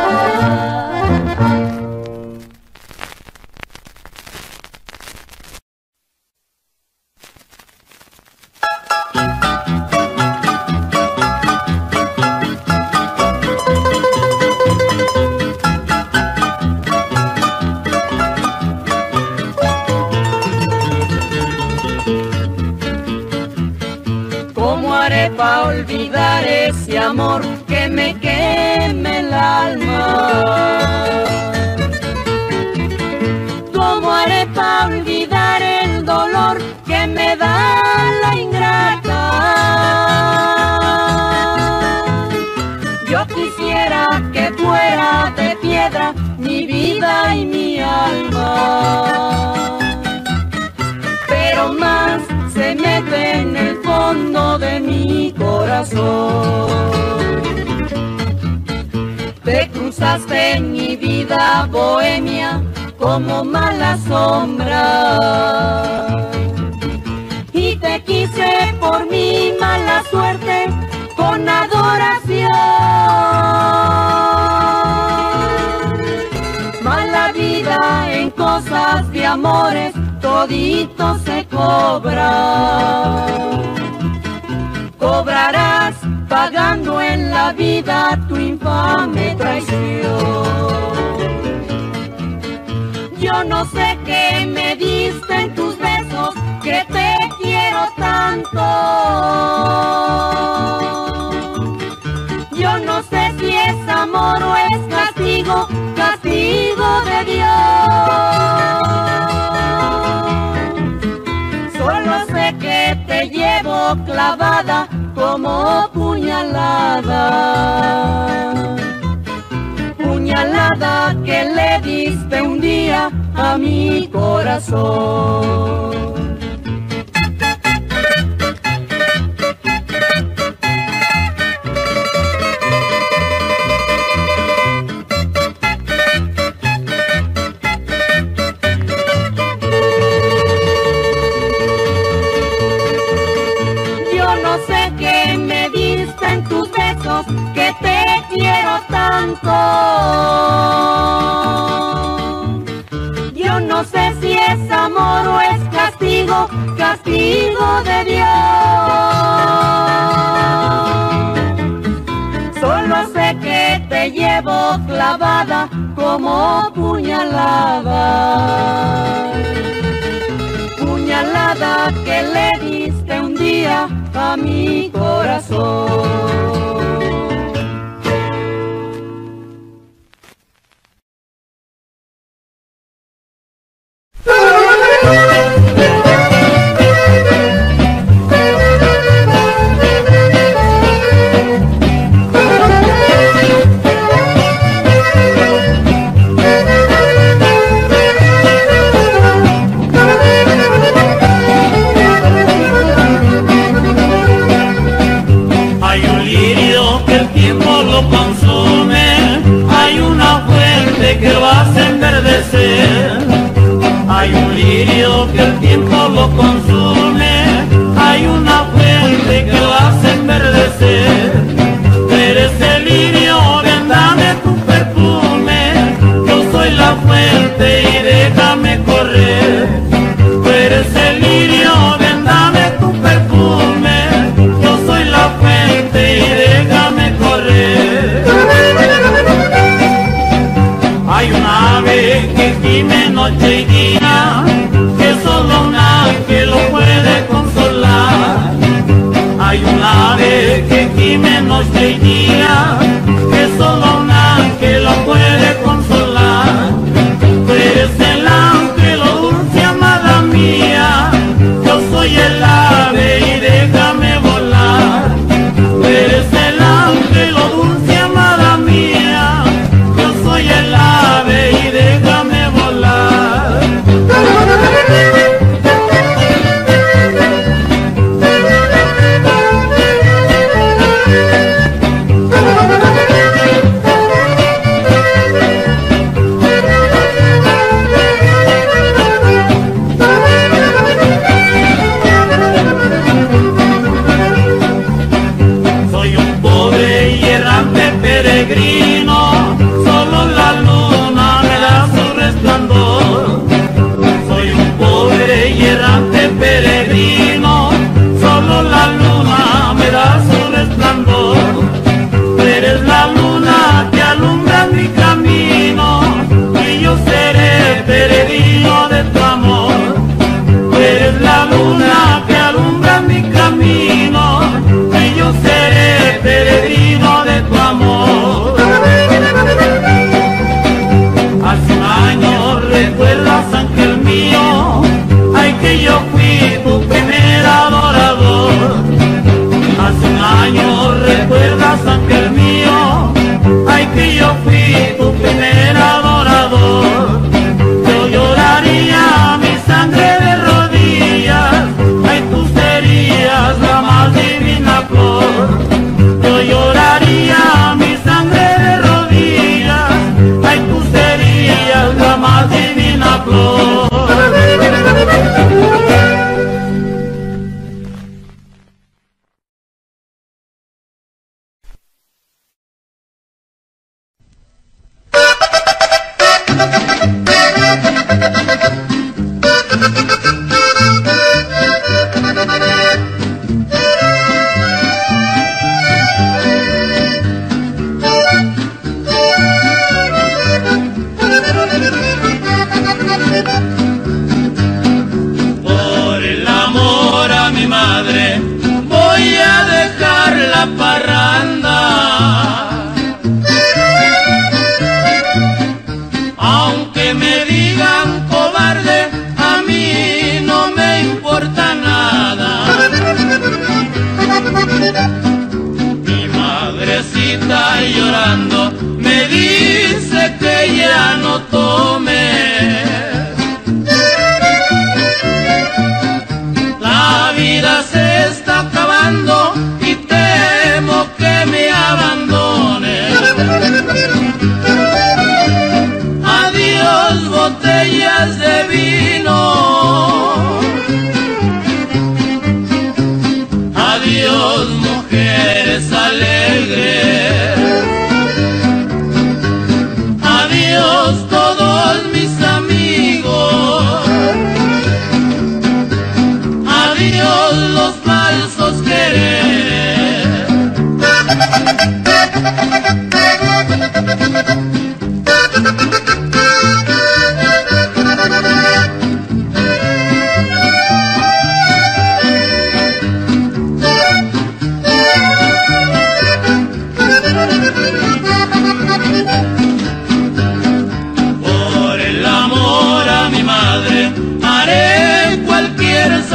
¿Cómo haré para olvidar ese amor que me queme el alma? ¿Cómo haré para olvidar el dolor que me da la ingrata? Yo quisiera que fuera de piedra mi vida y mi alma, pero más se mete en el fondo de mi corazón. Te cruzaste en mi vida bohemia como mala sombra. vidas de amores, todito se cobra. Cobrarás pagando en la vida tu infame traición. Yo no sé qué me diste en tus besos, que te quiero tanto. Yo no sé si es amor o es castigo, castigo de Dios. Solo sé que te llevo clavada como puñalada. Puñalada que le diste un día a mi corazón. Que te quiero tanto. Yo no sé si es amor o es castigo, castigo de Dios. Solo sé que te llevo clavada como puñalada. Puñalada que le diste un día a mi corazón. Que lo hace enverdecer. Hay un lirio que el tiempo lo consume, hay una fuente que lo hace enverdecer. Eres el lirio, ven dame tu perfume, yo soy la fuente y déjame correr. Tú eres el lirio, ven dame tu perfume, yo soy la fuente y déjame correr. Hay un ave que gime noche y día, que solo un ángel lo puede consolar. Hay un ave que gime noche y día, que solo un ángel lo puede consolar. Tú eres el ángel, oh dulce amada mía, yo soy el ave y déjame volar. Tú eres el ángel, oh dulce amada mía, yo soy el ave y déjame volar. Soy un pobre y errante peregrino, solo la luna me da su resplandor. Soy un pobre y errante peregrino, solo la luna me da su resplandor. Tú eres la luna que alumbra mi camino, y yo seré peregrino de tu amor. Tú eres la luna que alumbra mi camino, y yo seré peregrino de tu amor. Hace un año recuerdas, ángel mío, ay que yo fui tu primer adorador. Hace un año recuerdas, ángel mío, ay que yo fui tu primer adorador. Yo lloraría mi sangre de rodillas, ay tú serías la más divina flor. Yo lloraría mi sangre de rodillas, ay tú serías la más divina flor.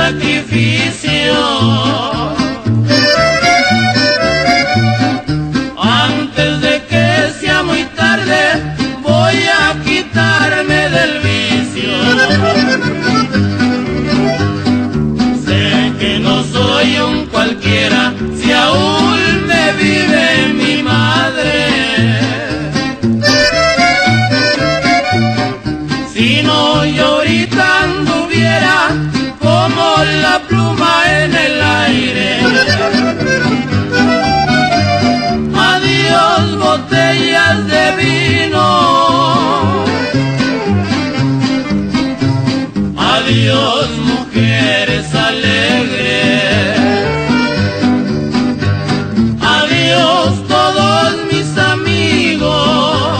sacrificio. Antes de que sea muy tarde, voy a quitarme del vicio. Sé que no soy un cualquiera, si aún me vive mi madre. Si no, yo ahorita anduviera como la pluma en el aire. Adiós botellas de vino, adiós mujeres alegres, adiós todos mis amigos,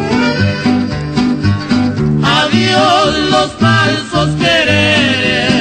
adiós los falsos quereres.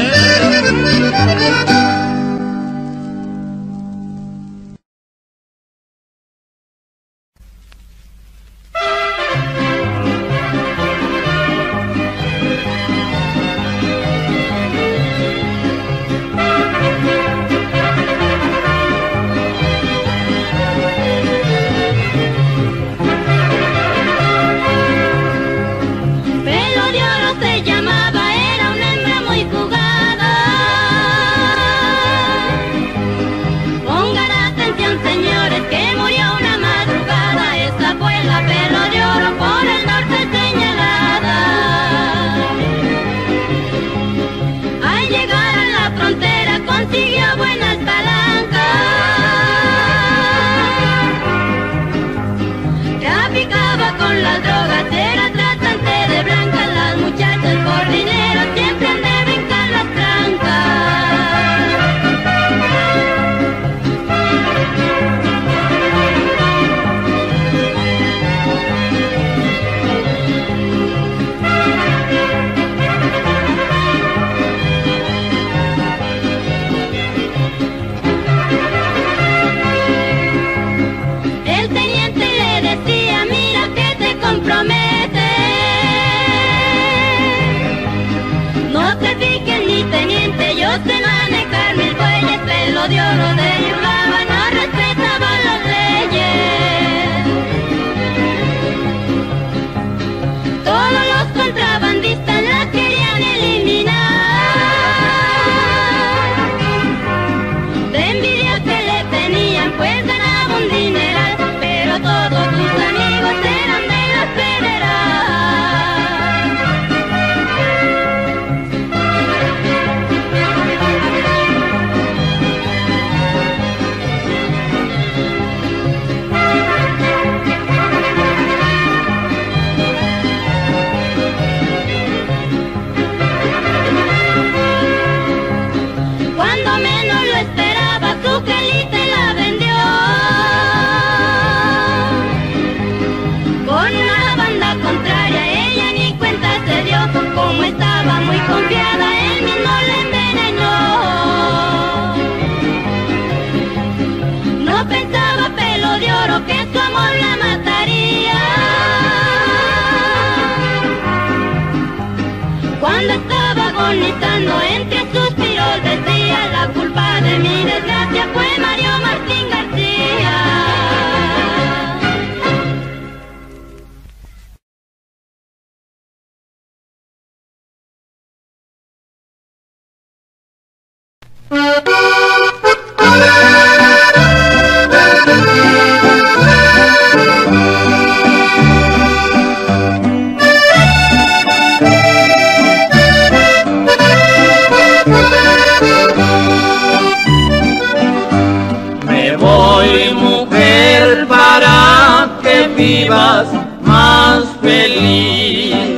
De oro de Yurlaba no respetaba las leyes. Todos los contrabandistas las querían eliminar. De envidia que le tenían, pues ganaba un dineral, pero todos sus amigos eran de la federal. Como estaba muy confiada, él mismo la envenenó. No pensaba Pelo de Oro que su amor la mataría. Cuando estaba agonizando, entre suspiros decía: la culpa de mi desgracia fue Mario Martín García. Me voy, mujer, para que vivas más feliz.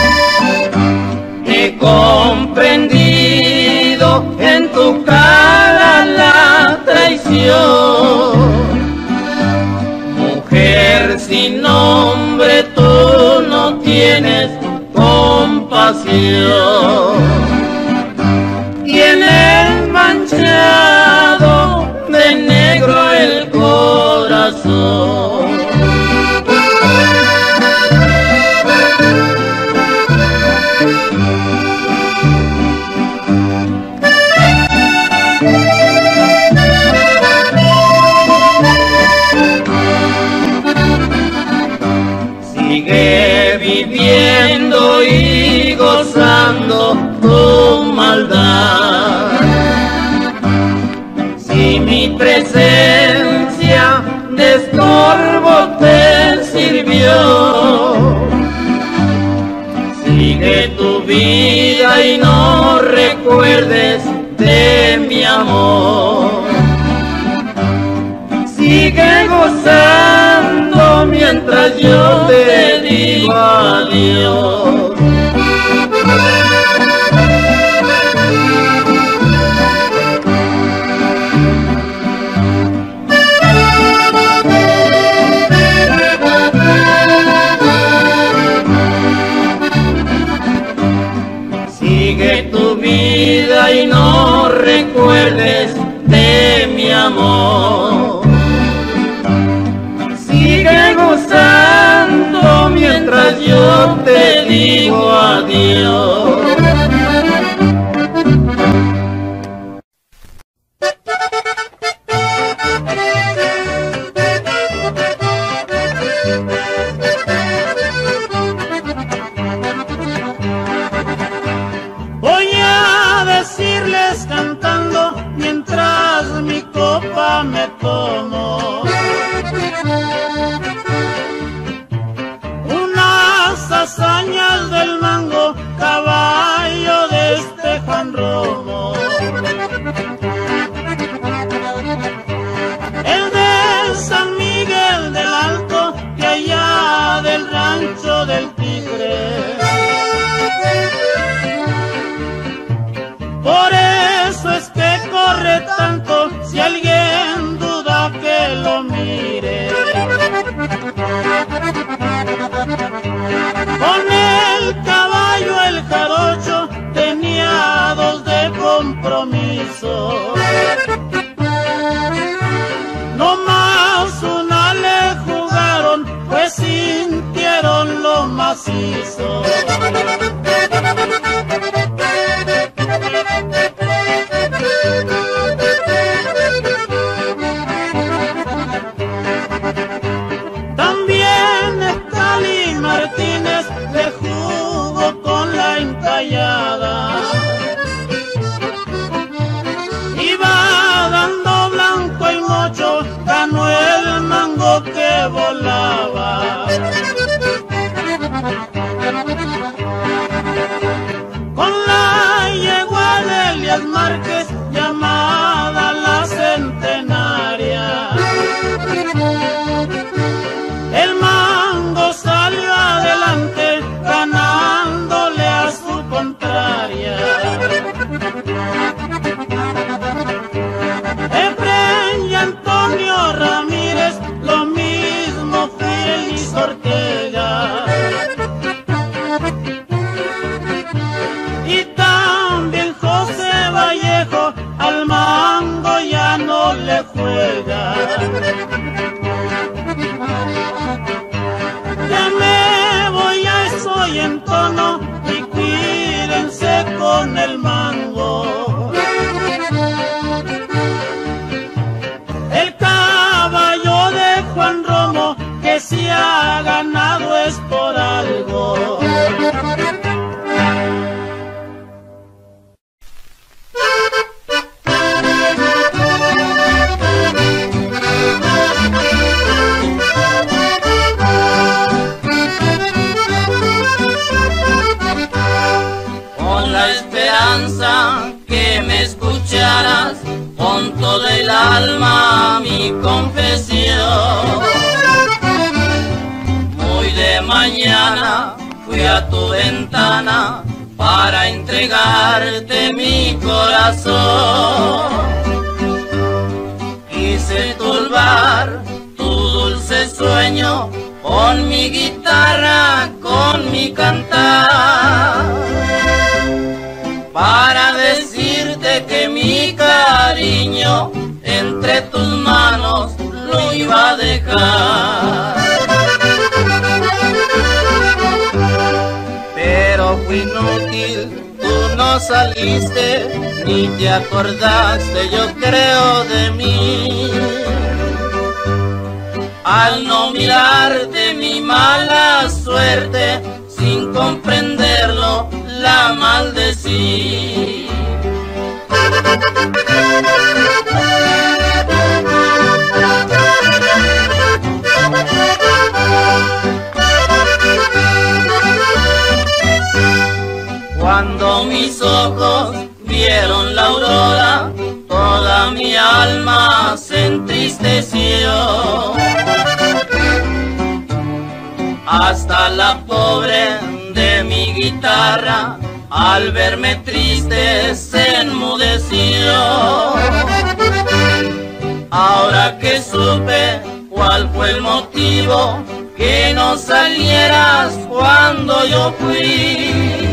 He comprendido en tu cara la traición. Mujer sin nombre, tú no tienes compasión. Tienes manchado de negro el corazón. viviendo y gozando tu maldad. Si mi presencia de estorbo te sirvió, sigue tu vida y no recuerdes de mi amor. Sigue gozando mientras yo te digo adiós. Sigue tu vida y no recuerdes de mi amor. Sigue gozando mientras yo te digo adiós. Voy a decirles cantando mientras mi copa me tomo unas hazañas del mango, caballo de este Juan Romo. El de San Miguel del Alto, de allá del rancho del Tigre. Por eso es que corre tanto, si alguien duda que lo mire. Con el caballo el jarocho tenía dos de compromiso. No más una le jugaron, pues sintieron lo macizo. También Escali Martínez le jugó con la encallada. Iba dando blanco y mocho, ganó el mango que volaba. Con la yegua de Elias Márquez, llamada la Centenaria, el mango salió adelante, ganándole a su contraria. Efraín y Antonio Ramírez, lo mismo Félix Ortega. Y también José Vallejo, al mango ya no le juega. Ya me voy, ya estoy en tono, y cuídense con el mango. El caballo de Juan Romo, que si ha ganado es por algo. Que me escucharas con todo el alma mi confesión. Muy de mañana fui a tu ventana para entregarte mi corazón. Quise turbar tu dulce sueño con mi guitarra, con mi cantar, para decirte que mi cariño entre tus manos lo iba a dejar. Pero fue inútil, tú no saliste, ni te acordaste, yo creo, de mí. Al no mirarte mi mala suerte sin comprenderlo la maldecí. Cuando mis ojos vieron la aurora, toda mi alma se entristeció. Hasta la pobre de mi guitarra, al verme triste, se enmudeció. Ahora que supe cuál fue el motivo, que no salieras cuando yo fui.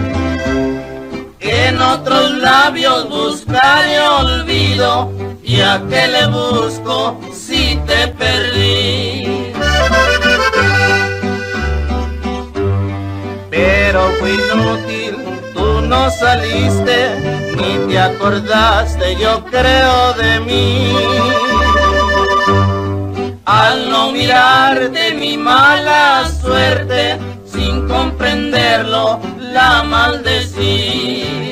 En otros labios buscaré olvido, y a qué le busco si te perdí. Pero fue inútil, tú no saliste, ni te acordaste, yo creo, de mí. Al no mirarte mi mala suerte, sin comprenderlo la maldecí.